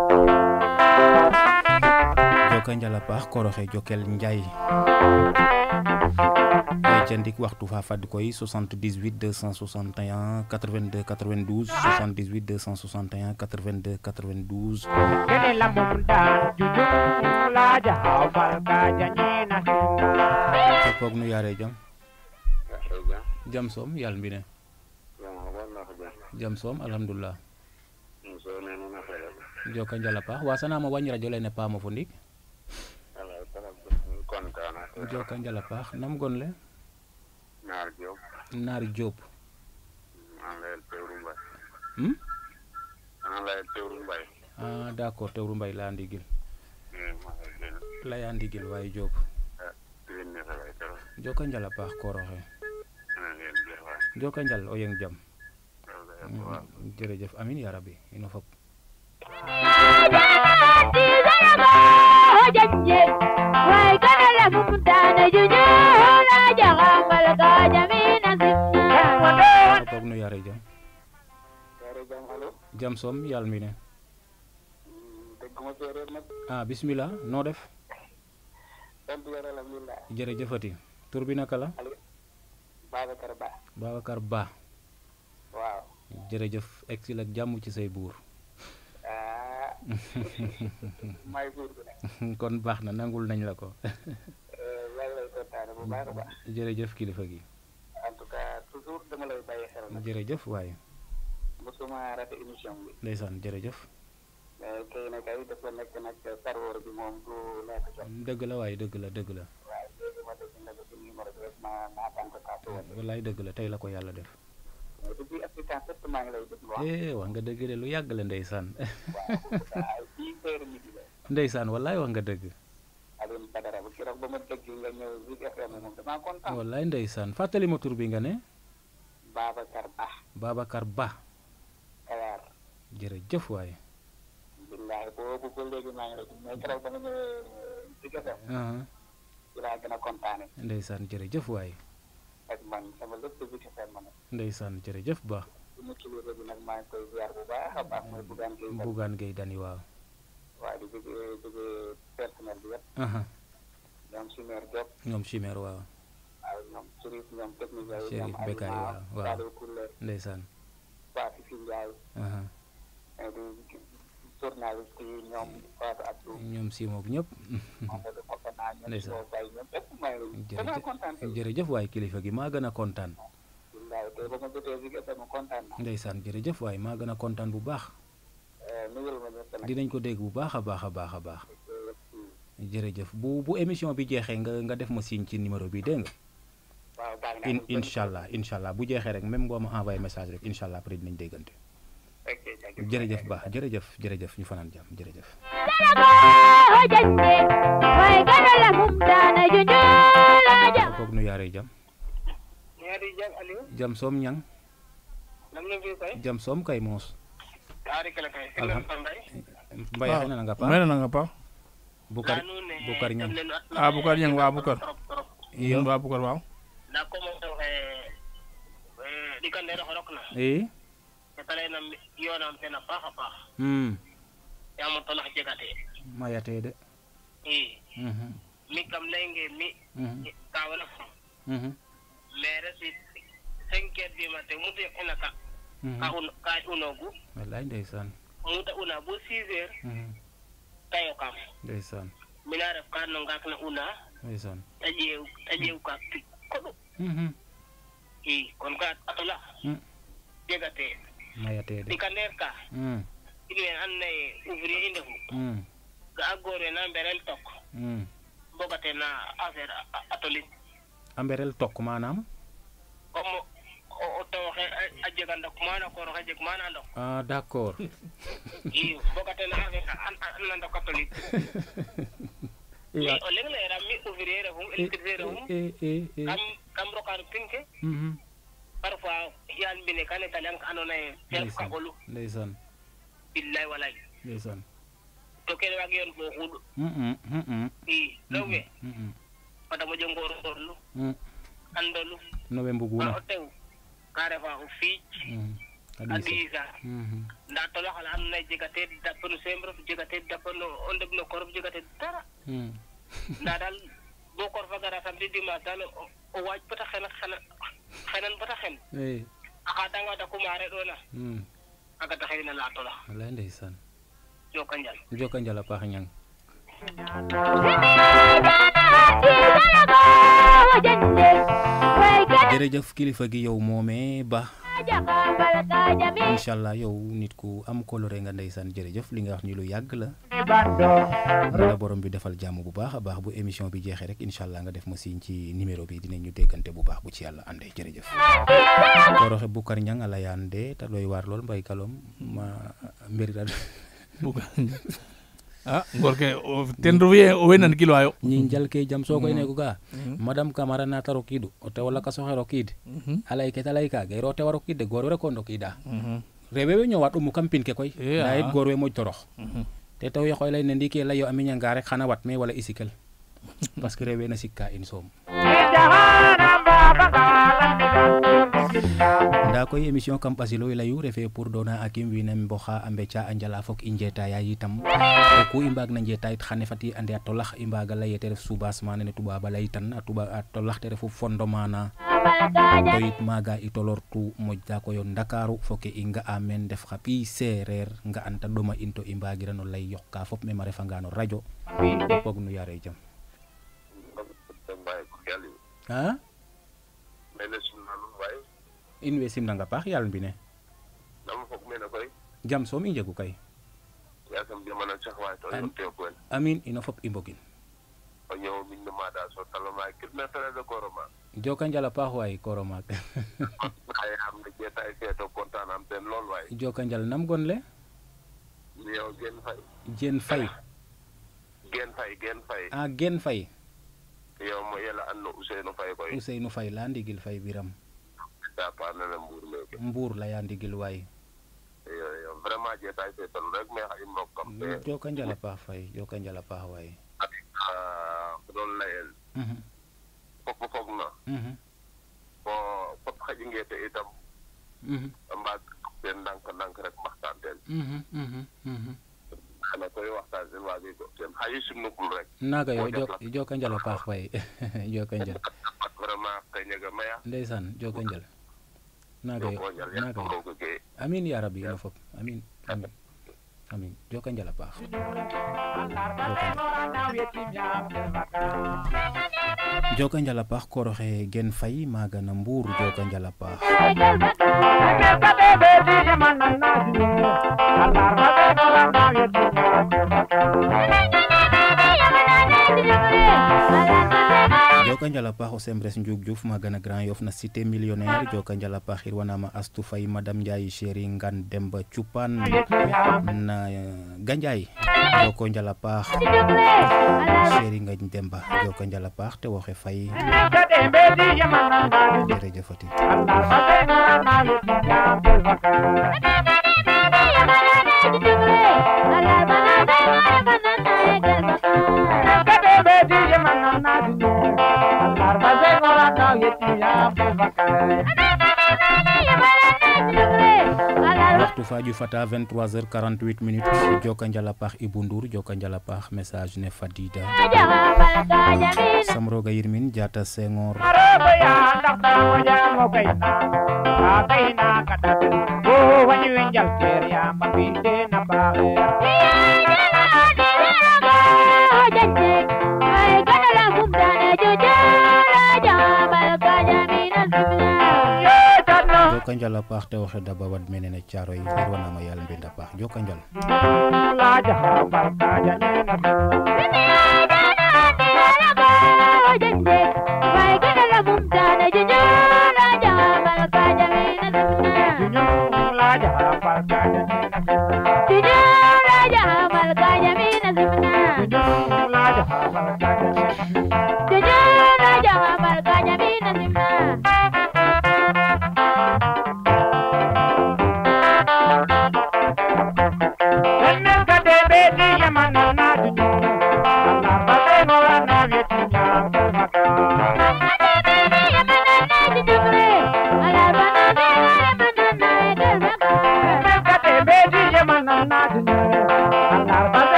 joka njal a paax kooroxe Jokel Ndiaye ay ca ndik waxtu fa fad koy 78 261 82 92 78 261 82 92 kene la mum daan juju la jaxaw falka jañina ca poog nu yaare jam jam soom yal mbine jam soom alhamdulillah joka njala paax wasanama wañ radio lene paamo fo ndik joka njala paax nam gon le Naar Diop ah d'accord Tewru Mbay la ndigil laya ndigil waay Diop joka njala paax kooroxe joka njal o yeng jam jërëjëf amin ya rabbi ino fop apog no yare jam jam som yal mbine ah bismillah no def jërëjëfati tur bi naka la Babacar Ba waaw jërëjëf exil ak jàmm ci say buur may buur bi kon baax na nangul nañ la ko lay kontaane bu baax a baax jërëjëf kilifa gi en tout cas toujours dama lay bàyyi xel nag jërëjëf waaye mosuma raté émission bi ndeysaan jërëjëf kay nag ay dafa nekk nag sarwoor bi moom du nekk jot dëgg la waaye dëgg la waaye léegi ma dégg nga ci numéro bi rek ma naataan ko kàttu wallaay dëgg la tey la ko yàlla def depuis africain fépp maa ngi lay déglu wax nga dëgg de lu yàgg la ndeysaan waaw fii heure midi la ndeysaan wallaay wax nga dëgg Alioune Badara bu keroog ba ma dégg nga ñëw Zik FM moom damaa kontaan wallaay ndeysaan fàttali ma tur bi nga ne Babacar Ba Kayar jërëjëf waaye billahi boobu ba léegi maa ngi lay mais keroog ba nga ñëw Zik FM ci laa gën a kontaane ndeysaan jërëjëf waaye ak man sama lépp Zik FM ma nag ndeysaan jërëjëf Ba mu kilifa bi nag maa ngi koy ziar bu baax a baax mooy Bougane Gueye Dany waaw waaw di jóge personnel bi yëpp ñoom Chimère Diop ñoom Chimère waaw ñoom Chérif ñoom technicien yi Chérif Bekay waaw ndeysaan Fatou Fi Ndiaye di journaliste yi ñoom Fatou Abdou ñoom Simoog ñëpp ndeysaan jërëjëf waay kilifa gi maa gën a kontaan ndeysaan jërëjëf waay maa gën a kontaan bu baax dinañ ko dégg bu baax a baax a baax a baax jërëjëf bu émission bi jeexee nga def ma signe ci numéro bi dégg nga incha allah bu jeexee rek même boo ma envoyé message rek incha allah après dinañ déggante jërëjëf baax jërëjëf ñu fanaan jàmm jërëjëf foog nu yaare jam jam soom ñang jam soom kay moos mbay xëy na nga paax Bukar ñang Bukar ñang waaw Bukar waaw na ko mo di kan dero rok na tale na yonam tena paxa pax ya mo tolax jegate mayate de mi kam lenge mi ka wala mais resi 5h du matin mutu ina ka ka unogu wallahi ndeysaan muta una bo 6h tayo kam ndeysaan mina ref ka no ngak na una ndeysaan tajew ka kodu kon ka atola jegate mayate de dikander ka ine anne ouvrier indefu ga agore na mberel tok bogate na affaire atolit amberel tok manam comme o toxe a jega ndok mana ko roxe jeg mana ndok d'accord bogate na affaire na ndok atolit o leng lera mi ouvrier refum électricien refum kam rokan pinke parfois yal mbine kane talang anona e tel ka olu ndeysaan billahi walay ndeysaan to kene wag yon ko xudu lawbe fata mo jongor torlu andolu no we mbuguna o tew ka refa o fiic adisa nda to la xala am na jegate dapano sembre jegate dapano on debno korop jegate dara nda dal bo kor fa gara samedi dimanche dal o waaj bata xenan bata xen aka tanga da kumare dona aga taxina la tola wala ndeysaan joka njal a paax ñang jërëjëf kilifa gi yow moome ba inshallah yow nit ku am coloré nga ndeysaan jërëjëf li nga wax ni lu yàgg la la borom bi defal jàmm bu baax a baax bu émission bi jeexee rek inshallah nga def ma signe ci numéro bi dinañu déggante bu baax bu ci yàlla àndee jërëjëf koroxe Bukar Ñang ala yande ta doy waar lool mbay kalom ma mbiri da Bukar ngor ke ten rewe o wenan kilo ayo ñi jal ke jam so koy ne ko ga madame Camara na taro kidu o te wala ka so xero kid alay ke talay ka ge rote waro kid de gor re ko ndokida rewe ñowat mu kampin ke koy na it gor we moj torox te taw ya xoy lay ne ndike layo amiña nga rek xana wat me wala isikel parce que rewe na sikka in som nda koy émission kam pasilo layu refe pour dona akim winem boxa ambeca anjala fok injeta ya yitam ko imbag na njeta it xane fati ande tolax imbaga layete ref soubassement ne tuba balay tan tuba tolax te refu fondomana toyit maga itolortu mojja ko yo Ndakaru foke inga amen def xapi sereer nga anta doma into imbagirano lay yokka fop me ma refanga no radio pog nu yare jam ha in we simnanga paax yàlla mbine jam soom i njegu kay amin ino fop i mbogin joka njal a paax waay koroma joka njal nam gon le Jen Fay Gen Fay yo mo yela anno Ousseynou Fay la ndigil Fay biram Mbour la ya ndigil waay yo vraiment jetay fe ton rek me xay mbokam joka njala paax Fay joka njala paax waay don layel fop na fop xaji ngete itam mbag den dank rek waxtaan den xana koy waxtaan den waagi ko ten xayi simnukul rek naga yo joka njala paax Fay joka njal vraiment kay ñega maya ndeysaan joka njal naga amin ya rabbi ino fop amin joka njala paax joka njala paax koroxe Gen Fay maga na Mbour joka njala paax joka njala paax o Sembres Ndiouk Diouf maga na Grand Yoff na cité millionnaire joka njala paax irwanama Astou Fay Madame Ndiaye Chéri Ngan Demba Cupan na Gandiaye joko njala paax Chéri Ngagne Demba joko njala paax te woxe Fay jërëjëfati waxtu faju fata 23h48 minutes joka njala paax Ibou Ndour joka njala paax message ne Fadida samroga yirmin Jata Senghor joka njala paax te waxe daba wad menene Caaroy irwanama yàlla mbinda paax joka njal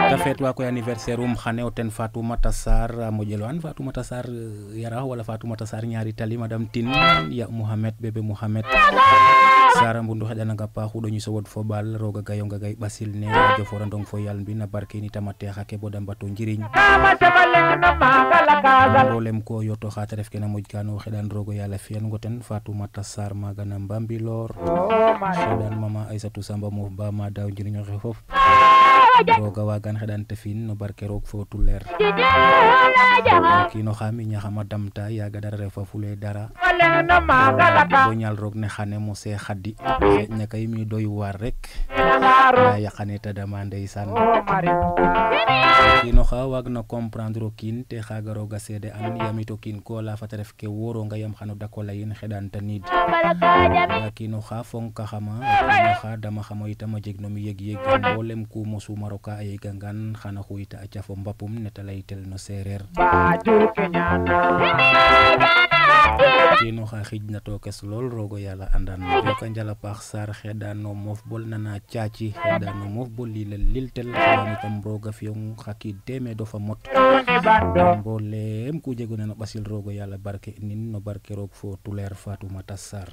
ta feetwa koy anniversaire xane o ten Fatoumata Sarr a moƴelwan Fatoumata Sarr Yara wala Fatoumata Sarr ñaari tali madame Tine ya Mohamed bébé Mohamed Sara mbundu xeɗananga paax xuɗo ñiso wod fo ɓaal roga gayonga gay ɓasil ne radio forandong fo yal mbin a barke ni tama teexa ke bo da mbato njiriñ mbolem ko yoto xa ta ref ke na moƴkano xeɗan rogo yala fiyan ngo ten Fatoumata Sarr maga na Mbambilor xeɗan mama Aissatou Samba moof ba ma daw njiriñ oxe fop roga wagan xeɗan te fin no barke roog fo tuleer kino xa mi ñaxama damta yaga dara refa fule dara bo ñal roog ne xane mose xadi xeƴna kay mi doy waar rek na yaqane ta dama ndeysaan kino xa waag na comprendre o kiin te xaga roga seede an yamit o kiin ko la fata ref ke woronga yam xano dako leyin xeɗan ta niid ya kino xa fonka xama kino xa dama xamo itam a jeg no mi yeg yeg mbolem ku mosuma roka a yegangan xana xuyta a cafo mbapum neta leytel no sereer kino xa xijna to kes lool rogo yala andan joka njala paax Sarr xeɗan no moof bol nana caaci xeɗan no moof bol lilel liltel xeɗan itam roga fiyong xa kiid temeedo fa mot mbolem ku jeguna no ɓasil rogo yala barke nin no barke roog fo tuleer Fatoumata Sarr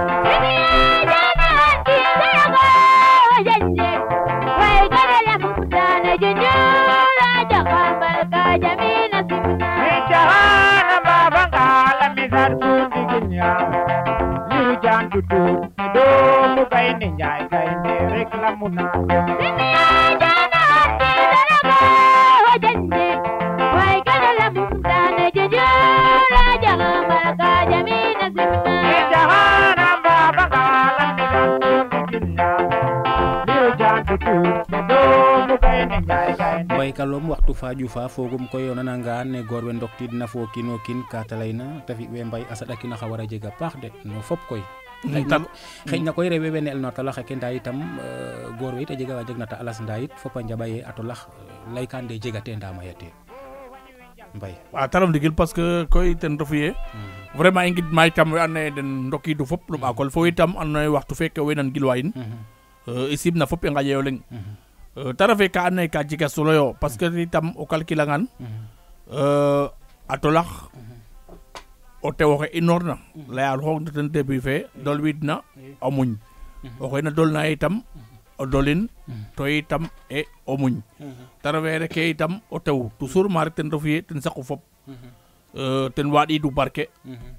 Bay kalom waxtu faaju fa fogum koy yona nanga ne gor we ndoktid na fo kino kin ka talayna ta fi we mbay asada kina xawara jega paax de no fop koy xeyna koy rewe we nel no talax ke nda itam gor we ta jega wa jegna ta alas nda it fopa njabaye atolax lay kan de jega te nda mayate mbay wa taram digil parce que koy ten refuye vraiment ingid may tam we ane den ndokidu fop no bakol fo itam ane waxtu feke we nan gilwayin isib na fop e ngaje yo leng tarafe ka ane ka jiga solo yo parce que itam o calcul ngan atolax o tew oxe inorna layal xoog ten début fe dolwid na o muñ oxe na dolna itam o dolin to itam e o muñ tarafe reke itam o tew toujours ma rek ten refu ye ten saqu fop ten waɗidu barke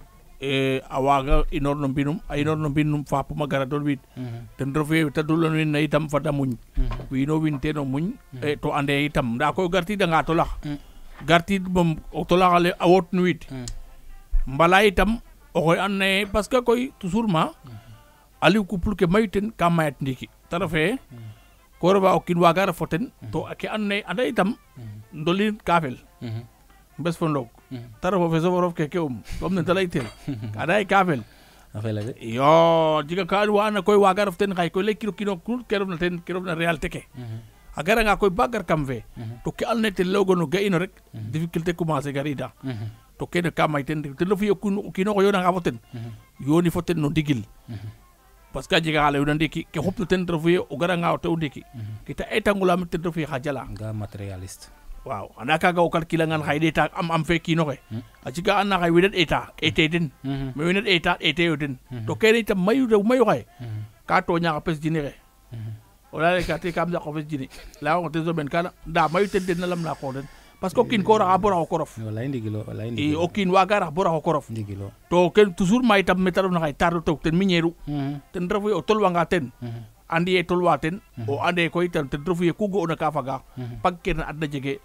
a waga inor no mbinum fapuma gara dolwid ten refu ye ta dolon win na itam fada muñ wino win ten o muñ to ande itam nda koy gartidanga tolax gartid mom o tolaxale a wot nuwid mbala itam oxoy and naye parce que koy toujours ma aliou couple ke mayu ten ka mayat ndiki ta refe ko refa o kiin waga ref fo ten to ke and naye anda itam ndolin ka fel bes fo ndok ta ref o fe soforof keke comme ne ta leytel anda ye ka fel a fela de yo jiga ka wa ando koy waga ref ten xay koy ley kiro kino ke refna ten ke refna realite ke a garanga koy ba gar kam fe to ke and naye ten leygono ga ino rek difficulté commencer garida to kene ka may ten ten refu o kiino xe yoonanga fo ten yooni fo ten no ndigil parce que a jega xa leyuna ndiki ke xupna ten refu ye o garanga o tew ndiki ke ta etangula ten refu ye xa jala ga materialiste waaw anda kaga o calcul ngan xay ɗeta am fe kiino xe a jega anna xay winan ete den mais winan ete yo den to kene itam mayu xaye ka toñaxa pes jini xe o leya leka te kam saqo pes jini leya xongo ten so ɓen kana nda mayu ten den na lamna qoox den parce que o kiin ko raxa bo rax o korof walay ndigilo i o kiin waga rax bo rax o korof ndigilo to ken toujours ma itam mete refna xaye tarde toog ten miñeeru ten refu ye o tolwanga ten andi ye tolwa ten o ande koy ten refu ye ku ga'ona ka faga pag ke na adna jege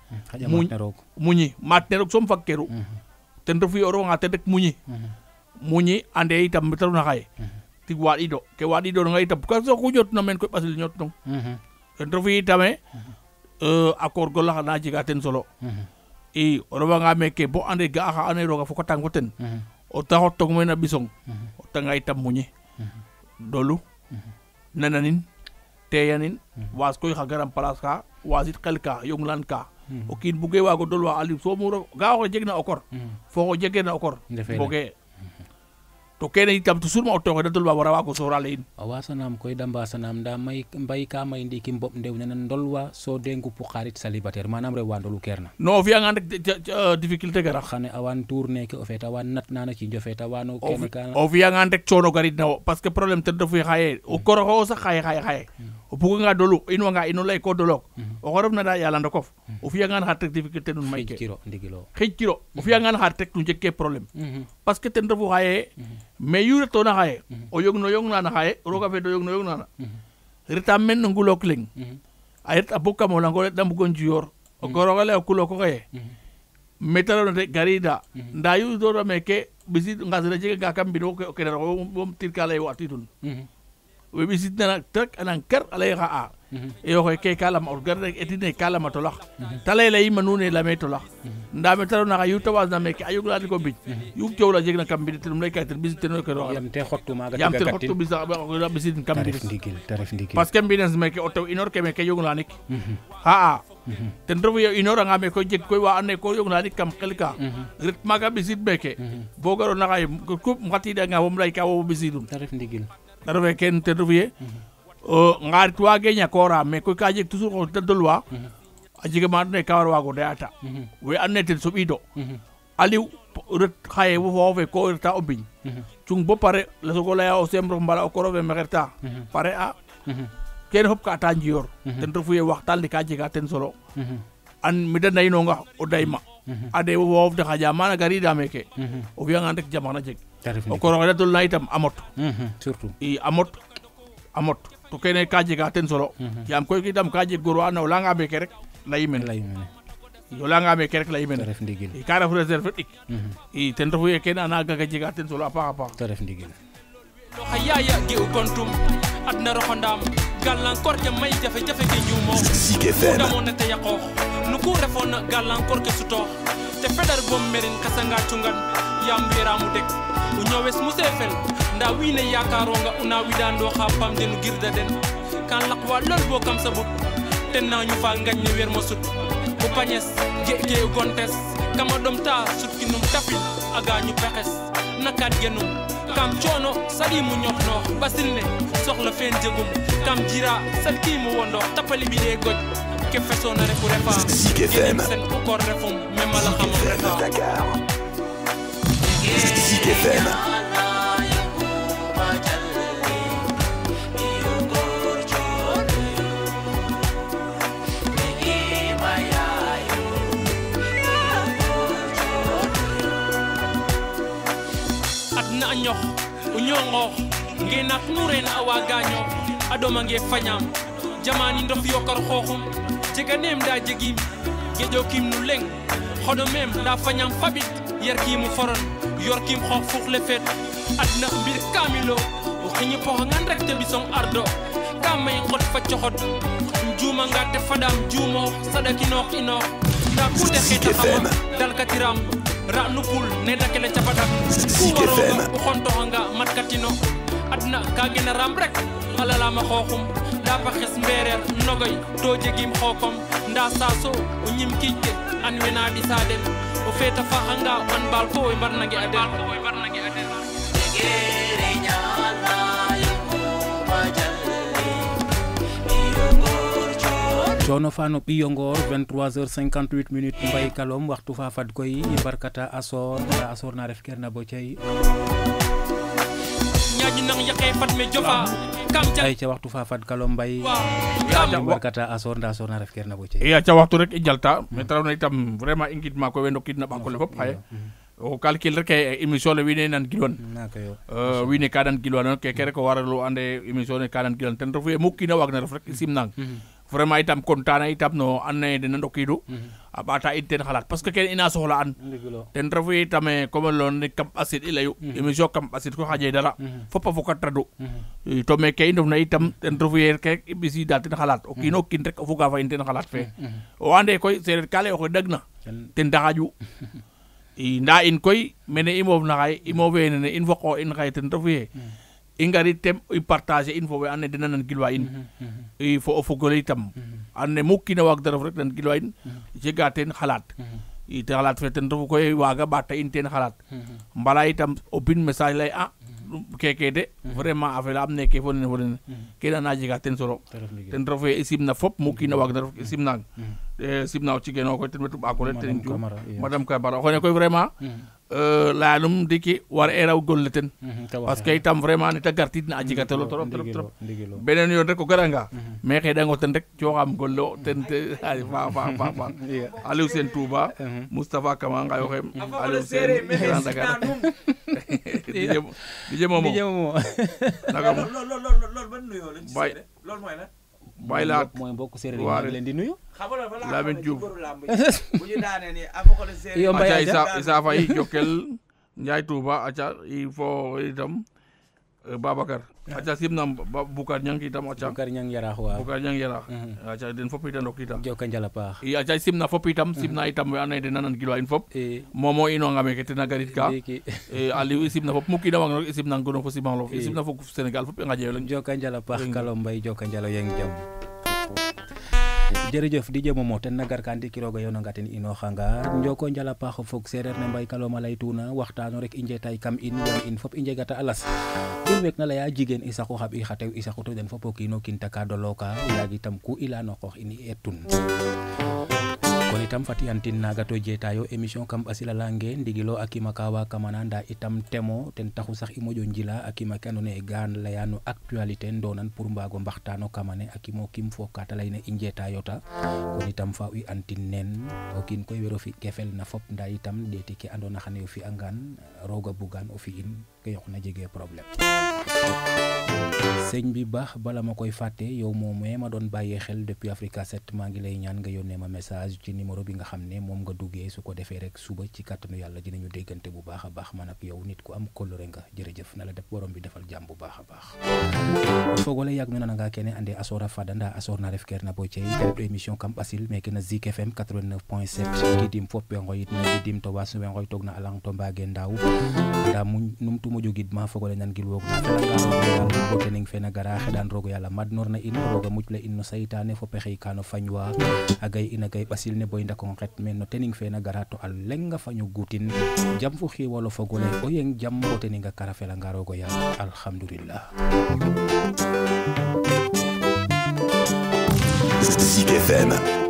muñi maat ne roog soom fag keru ten refu ye o rofanga ten rek muñi ande itam mete refna xaye tig waɗido ke waɗidonga itam parce que ku ñotna meen koy ɓasil ñotnong ten refu ye itame a koor golaxa na jega ten solo i o refanga meke bo ande ga'a xa ando naye roga fokatang fo ten o ta xotong meen a ɓisong o tanga itam muñi dolu nananin teyanin waas koy xa garam place ka wasit xel ka yonglan ka o kiin buge waago dolwa Aliou so mu ga'a oxe jeg na o kor fo xo jege na o kor boge to kene itam toujours ma o toxe da dolwa wara wago sorale in a wasanam koy da mbasanam nda mbay ka may ndiki mboɓ ndew nene ndolwa so de ngupu xarit célibataire manam rew wa ndolu kerna non o fi'angan rek difficulté gara xane awan tour neke o feet awan nat nana ci njofeet awano kene kana o fi'angan rek coono garid na wo parce que problème ten refu xaye o koroxo sax xaye o buganga dolu in wanga ino lay ko dolok o xorof na da yala ndokof o fi'angan xar tek difficulté nun may ke xijkiro o fi'angan xar tek tu njeg ke problème parce que ten refu xaye mais yu retona xaye o yog nana xaye roga fe do yog nana reta men no ngulok leng a ret a bokka mo lango da mbugo njiyor o gorogale o kuloko xaye metalo de garida nda yu do meke bisit ngasira jega ga kam bino o kene ro bom tirkale wa titun we bisit na tak anan kar alay xa yo xoy ke kala ma gar rek etine kala ma tolax talay lay manune la me tolax nda me talo na yu tawas na meke ayug la ko bij yu ciow la jeg na kam bi tum lay kay ten bisit no ko ro yam te xottu ma ga yam te xottu bi sax ba bisit kam bi tarif ndigil parce que mbines meke o taw inor ke meke yug la nik ha ten refu yo inor nga me ko jeg koy wa ane ko yug la nik kam xelka ret maga bisit meke bo garo na xay ko ngati da nga wom lay ka wo bisidum tarif ndigil tarwe ken ten refu ye ngarit wage ñakora mais koy ka jeg toujours ko tedolwa a jega ma ne ka war wago deata we anne ten soɓido aliw ret xaye wo foofe ko reta o mbiñ cung bo pare la sogo leya o semrof mbala o korofe mexerta pare a kene fop ka ta njiyor ten refu ye waxtaan le ka jega ten solo an mi da nayinonga o dayma ade wo foof de xaja mana garida meke o fiyangan rek jam xana jeg o koroxe da tolna itam amot surtout i amot to kene ka jega ten solo yam koy itam ka jeg goro ana o langa meke rek layimen yo langa meke rek layimen ref ndigil i ka ref reserve ɗik i ten refu ye kene ana gaga jega ten solo a paax te ref ndigil loxa yaya ge u kontum adna roxondam galankor ke may jafe-jafe ke njumo damona te yaqoox nu ku refona galankor ke sutoox te fedar bom merin xasanga cungan yam weramu dek u ñowes mu sefel nda wiine yakaronga una widando xa pam denu girda den kan laqwa lol bo kam sabut ten nañu fa ngañ ne wer mo sut bu pañes ge u gontes kama domta sutkinum tapin aga ñu pexes nakat genum kam coono sadi mu ñotno basil ne soxla fen jegum kam jira salki mu wondo tapali bi de goj ke fesona refu refa FM sen ko kor refum memala xam refa Zik FM adna ñox u ñongo ngenak nuren awa gaño adoma nge fanyam jamani ndof yokar xoxum jega nem da jegim gejo kim nu leng xodo mem da fanyam fabit yer kimu foron yor kim xox fukh le fet adna mbir kamilo o xini po ngan rek te bisong ardo kamay ngot fa coxot juma nga te fadam jumo sadakino ino da ku de xeta xam dal katiram ra nupul ne dakele capatak ku waro ko xonto nga matkatino adna ka gena ram rek alala ma xoxum da pa xes mberer nogoy to jegim xokom nda saso o ñim kicce an wena di sadel o feta fa hanga an bal ko e barna gi adel gere nyana coono fano ɓiyongor 23h58 minutes mbay kalom waxtu fa fad koy i barkata asor na ref kerna bo cey ñaji nang yaqe fatme jofa kam ay ca waxtu fa fad kalom mbay barkata asor na ref kerna bo cey iya ca waxtu rek i jalta mais tarawna itam vraiment i ngidma ko we ndokidna ɓakole fop xaye o calcul rek émission le wiine nan gilwan wiine ka dan gilwan keke rek o waralu ande émission ne ka dan gilwan ten refu ye mu kiina waag na ref rek i simnang vraiment itam contane itam no anne dena ndokidu a ɓata in ten xalat parce que kene ina soxla an ten refu itam comme lon kam ɓasid i leyu émission kam ɓasid ko xaƴe dara fopa fokat radu to meke i ndofna itam ten refu ye ke i ɓisida ten xalat o kiino kiin rek o foga fa in ten xalat fe o ande koy sereer ka ley oxe dagna ten daxaƴu i nda in koy mene i moof na xaye i moofe nene in fo qoox in xaye ten refu ye i ngarit tem i partager in fo we ando naye dena nan gilwa in i fo o fogole itam ando naye mu kiina waag da ref rek nan gilwa in jega ten xalat i te xalat fe ten refu koy waaga ɓata in ten xalat mbala itam o bin message lay keke de vraiment affaire am neke fo nene kena na jega ten solo ten refe i simna fop mu kiina waag na ref i simnang simna o cigeno koy ten wetu ɓaako le ten Diouf madame Camara xone koy vraiment layanum ndiki war e raw golle ten parce que itam vraiment nete gartid na a jega telo trop trop beneen yoon rek o garanga mais xeɗango ten rek coxam golle o ten fa Aliou Sène Touba Moustapha Kama ngayoxem Aliou Sène Grand Dakar DJ Momo naga mo bay la mooy mbokk séeréer yi maa ngi leen di nuyu Lamine Diouf bu ñu daane ni afoko le séeréer aca Isa Faye Jokel Ndiaye Touba aca il faut itam Babacar aca simnam Boucar Niang itam aca Boucar Niang Yaraax waaw Boucar Niang Yaraax aca den fop itam ndok itam joka njala paax i aca simna fop itam simna itam we ando naye den nanan gilwa in fop momo inonga meke tena garit ka Aliou i simna fop mu kiina waag na i simna ngono fo simanglof i simna fo Sénégal fop i ngaƴeyo leŋ joka njala paax Kalom Mbaye joka njalo yeng jam jërëjëf DJ Momo ten na garka ndiki roga yonanga ten inoxanga njoko njala paax fog sereer ne Mbaye Kalom a laytuna waxtaano rek i njetay kam in yam in fop i njegata a las in wek na leya jigéen i saxu xaɓ i xa tew i saxu to den fop o kiino kiin taka doloka yaag itam ku i leya no qoox in i etun kon itam fat i antin naga to jetayo émission kam ɓasil a leyange ndigilo a kima ka wa kamana nda itam temo ten taxu sax i moƴo njila a kima ke ando naye ga leya no actualité ndonan pour mbago mbaxtano kamane a kimo kim fo ka te leyna i njetayo ta kon itam fa i antin nen o kiin koy wero fi ke fel na fop nda itam ɗeti ke andona xane o fi angan roga bugan o fi in ke yoqna jege problème sëñ bi baax bala ma koy fàtte yow moom ma doon bàyyee xel depuis Africa 7 maa ngi lay ñaan nga yónnee ma message ci numéro bi nga xam ne moom nga duggee su ko defee rek suba ci kàttanu yàlla dinañu déggante bu baax a baax man ak yow nit ku am kóllëre nga jërëjëf na la def borom bi defal jàmm bu baax a baax o fogole yàgg nu nanga kene ande asora fada nda asor na ref ker na bo cey te émission kam ɓasil meke na Zik FM 89.7 gidim foppe ngoyit na gidim to wasu we ngoy tog na alang to mbage ndaw nda num tu moƴo gidma fogole nan gil woog na felanga bo tening fe na gara xeɗan rogo yàlla madnor na in roga muc la in no saytane fo pexey kano fañwa a gay ina gay ɓasil ne boy ndako xet mais no tening fe na gara to a lenga faño gutin jam fo xiwolo fogole o yeng jam bo teninga kara felanga rogo yàlla alhamdulillah Zik FM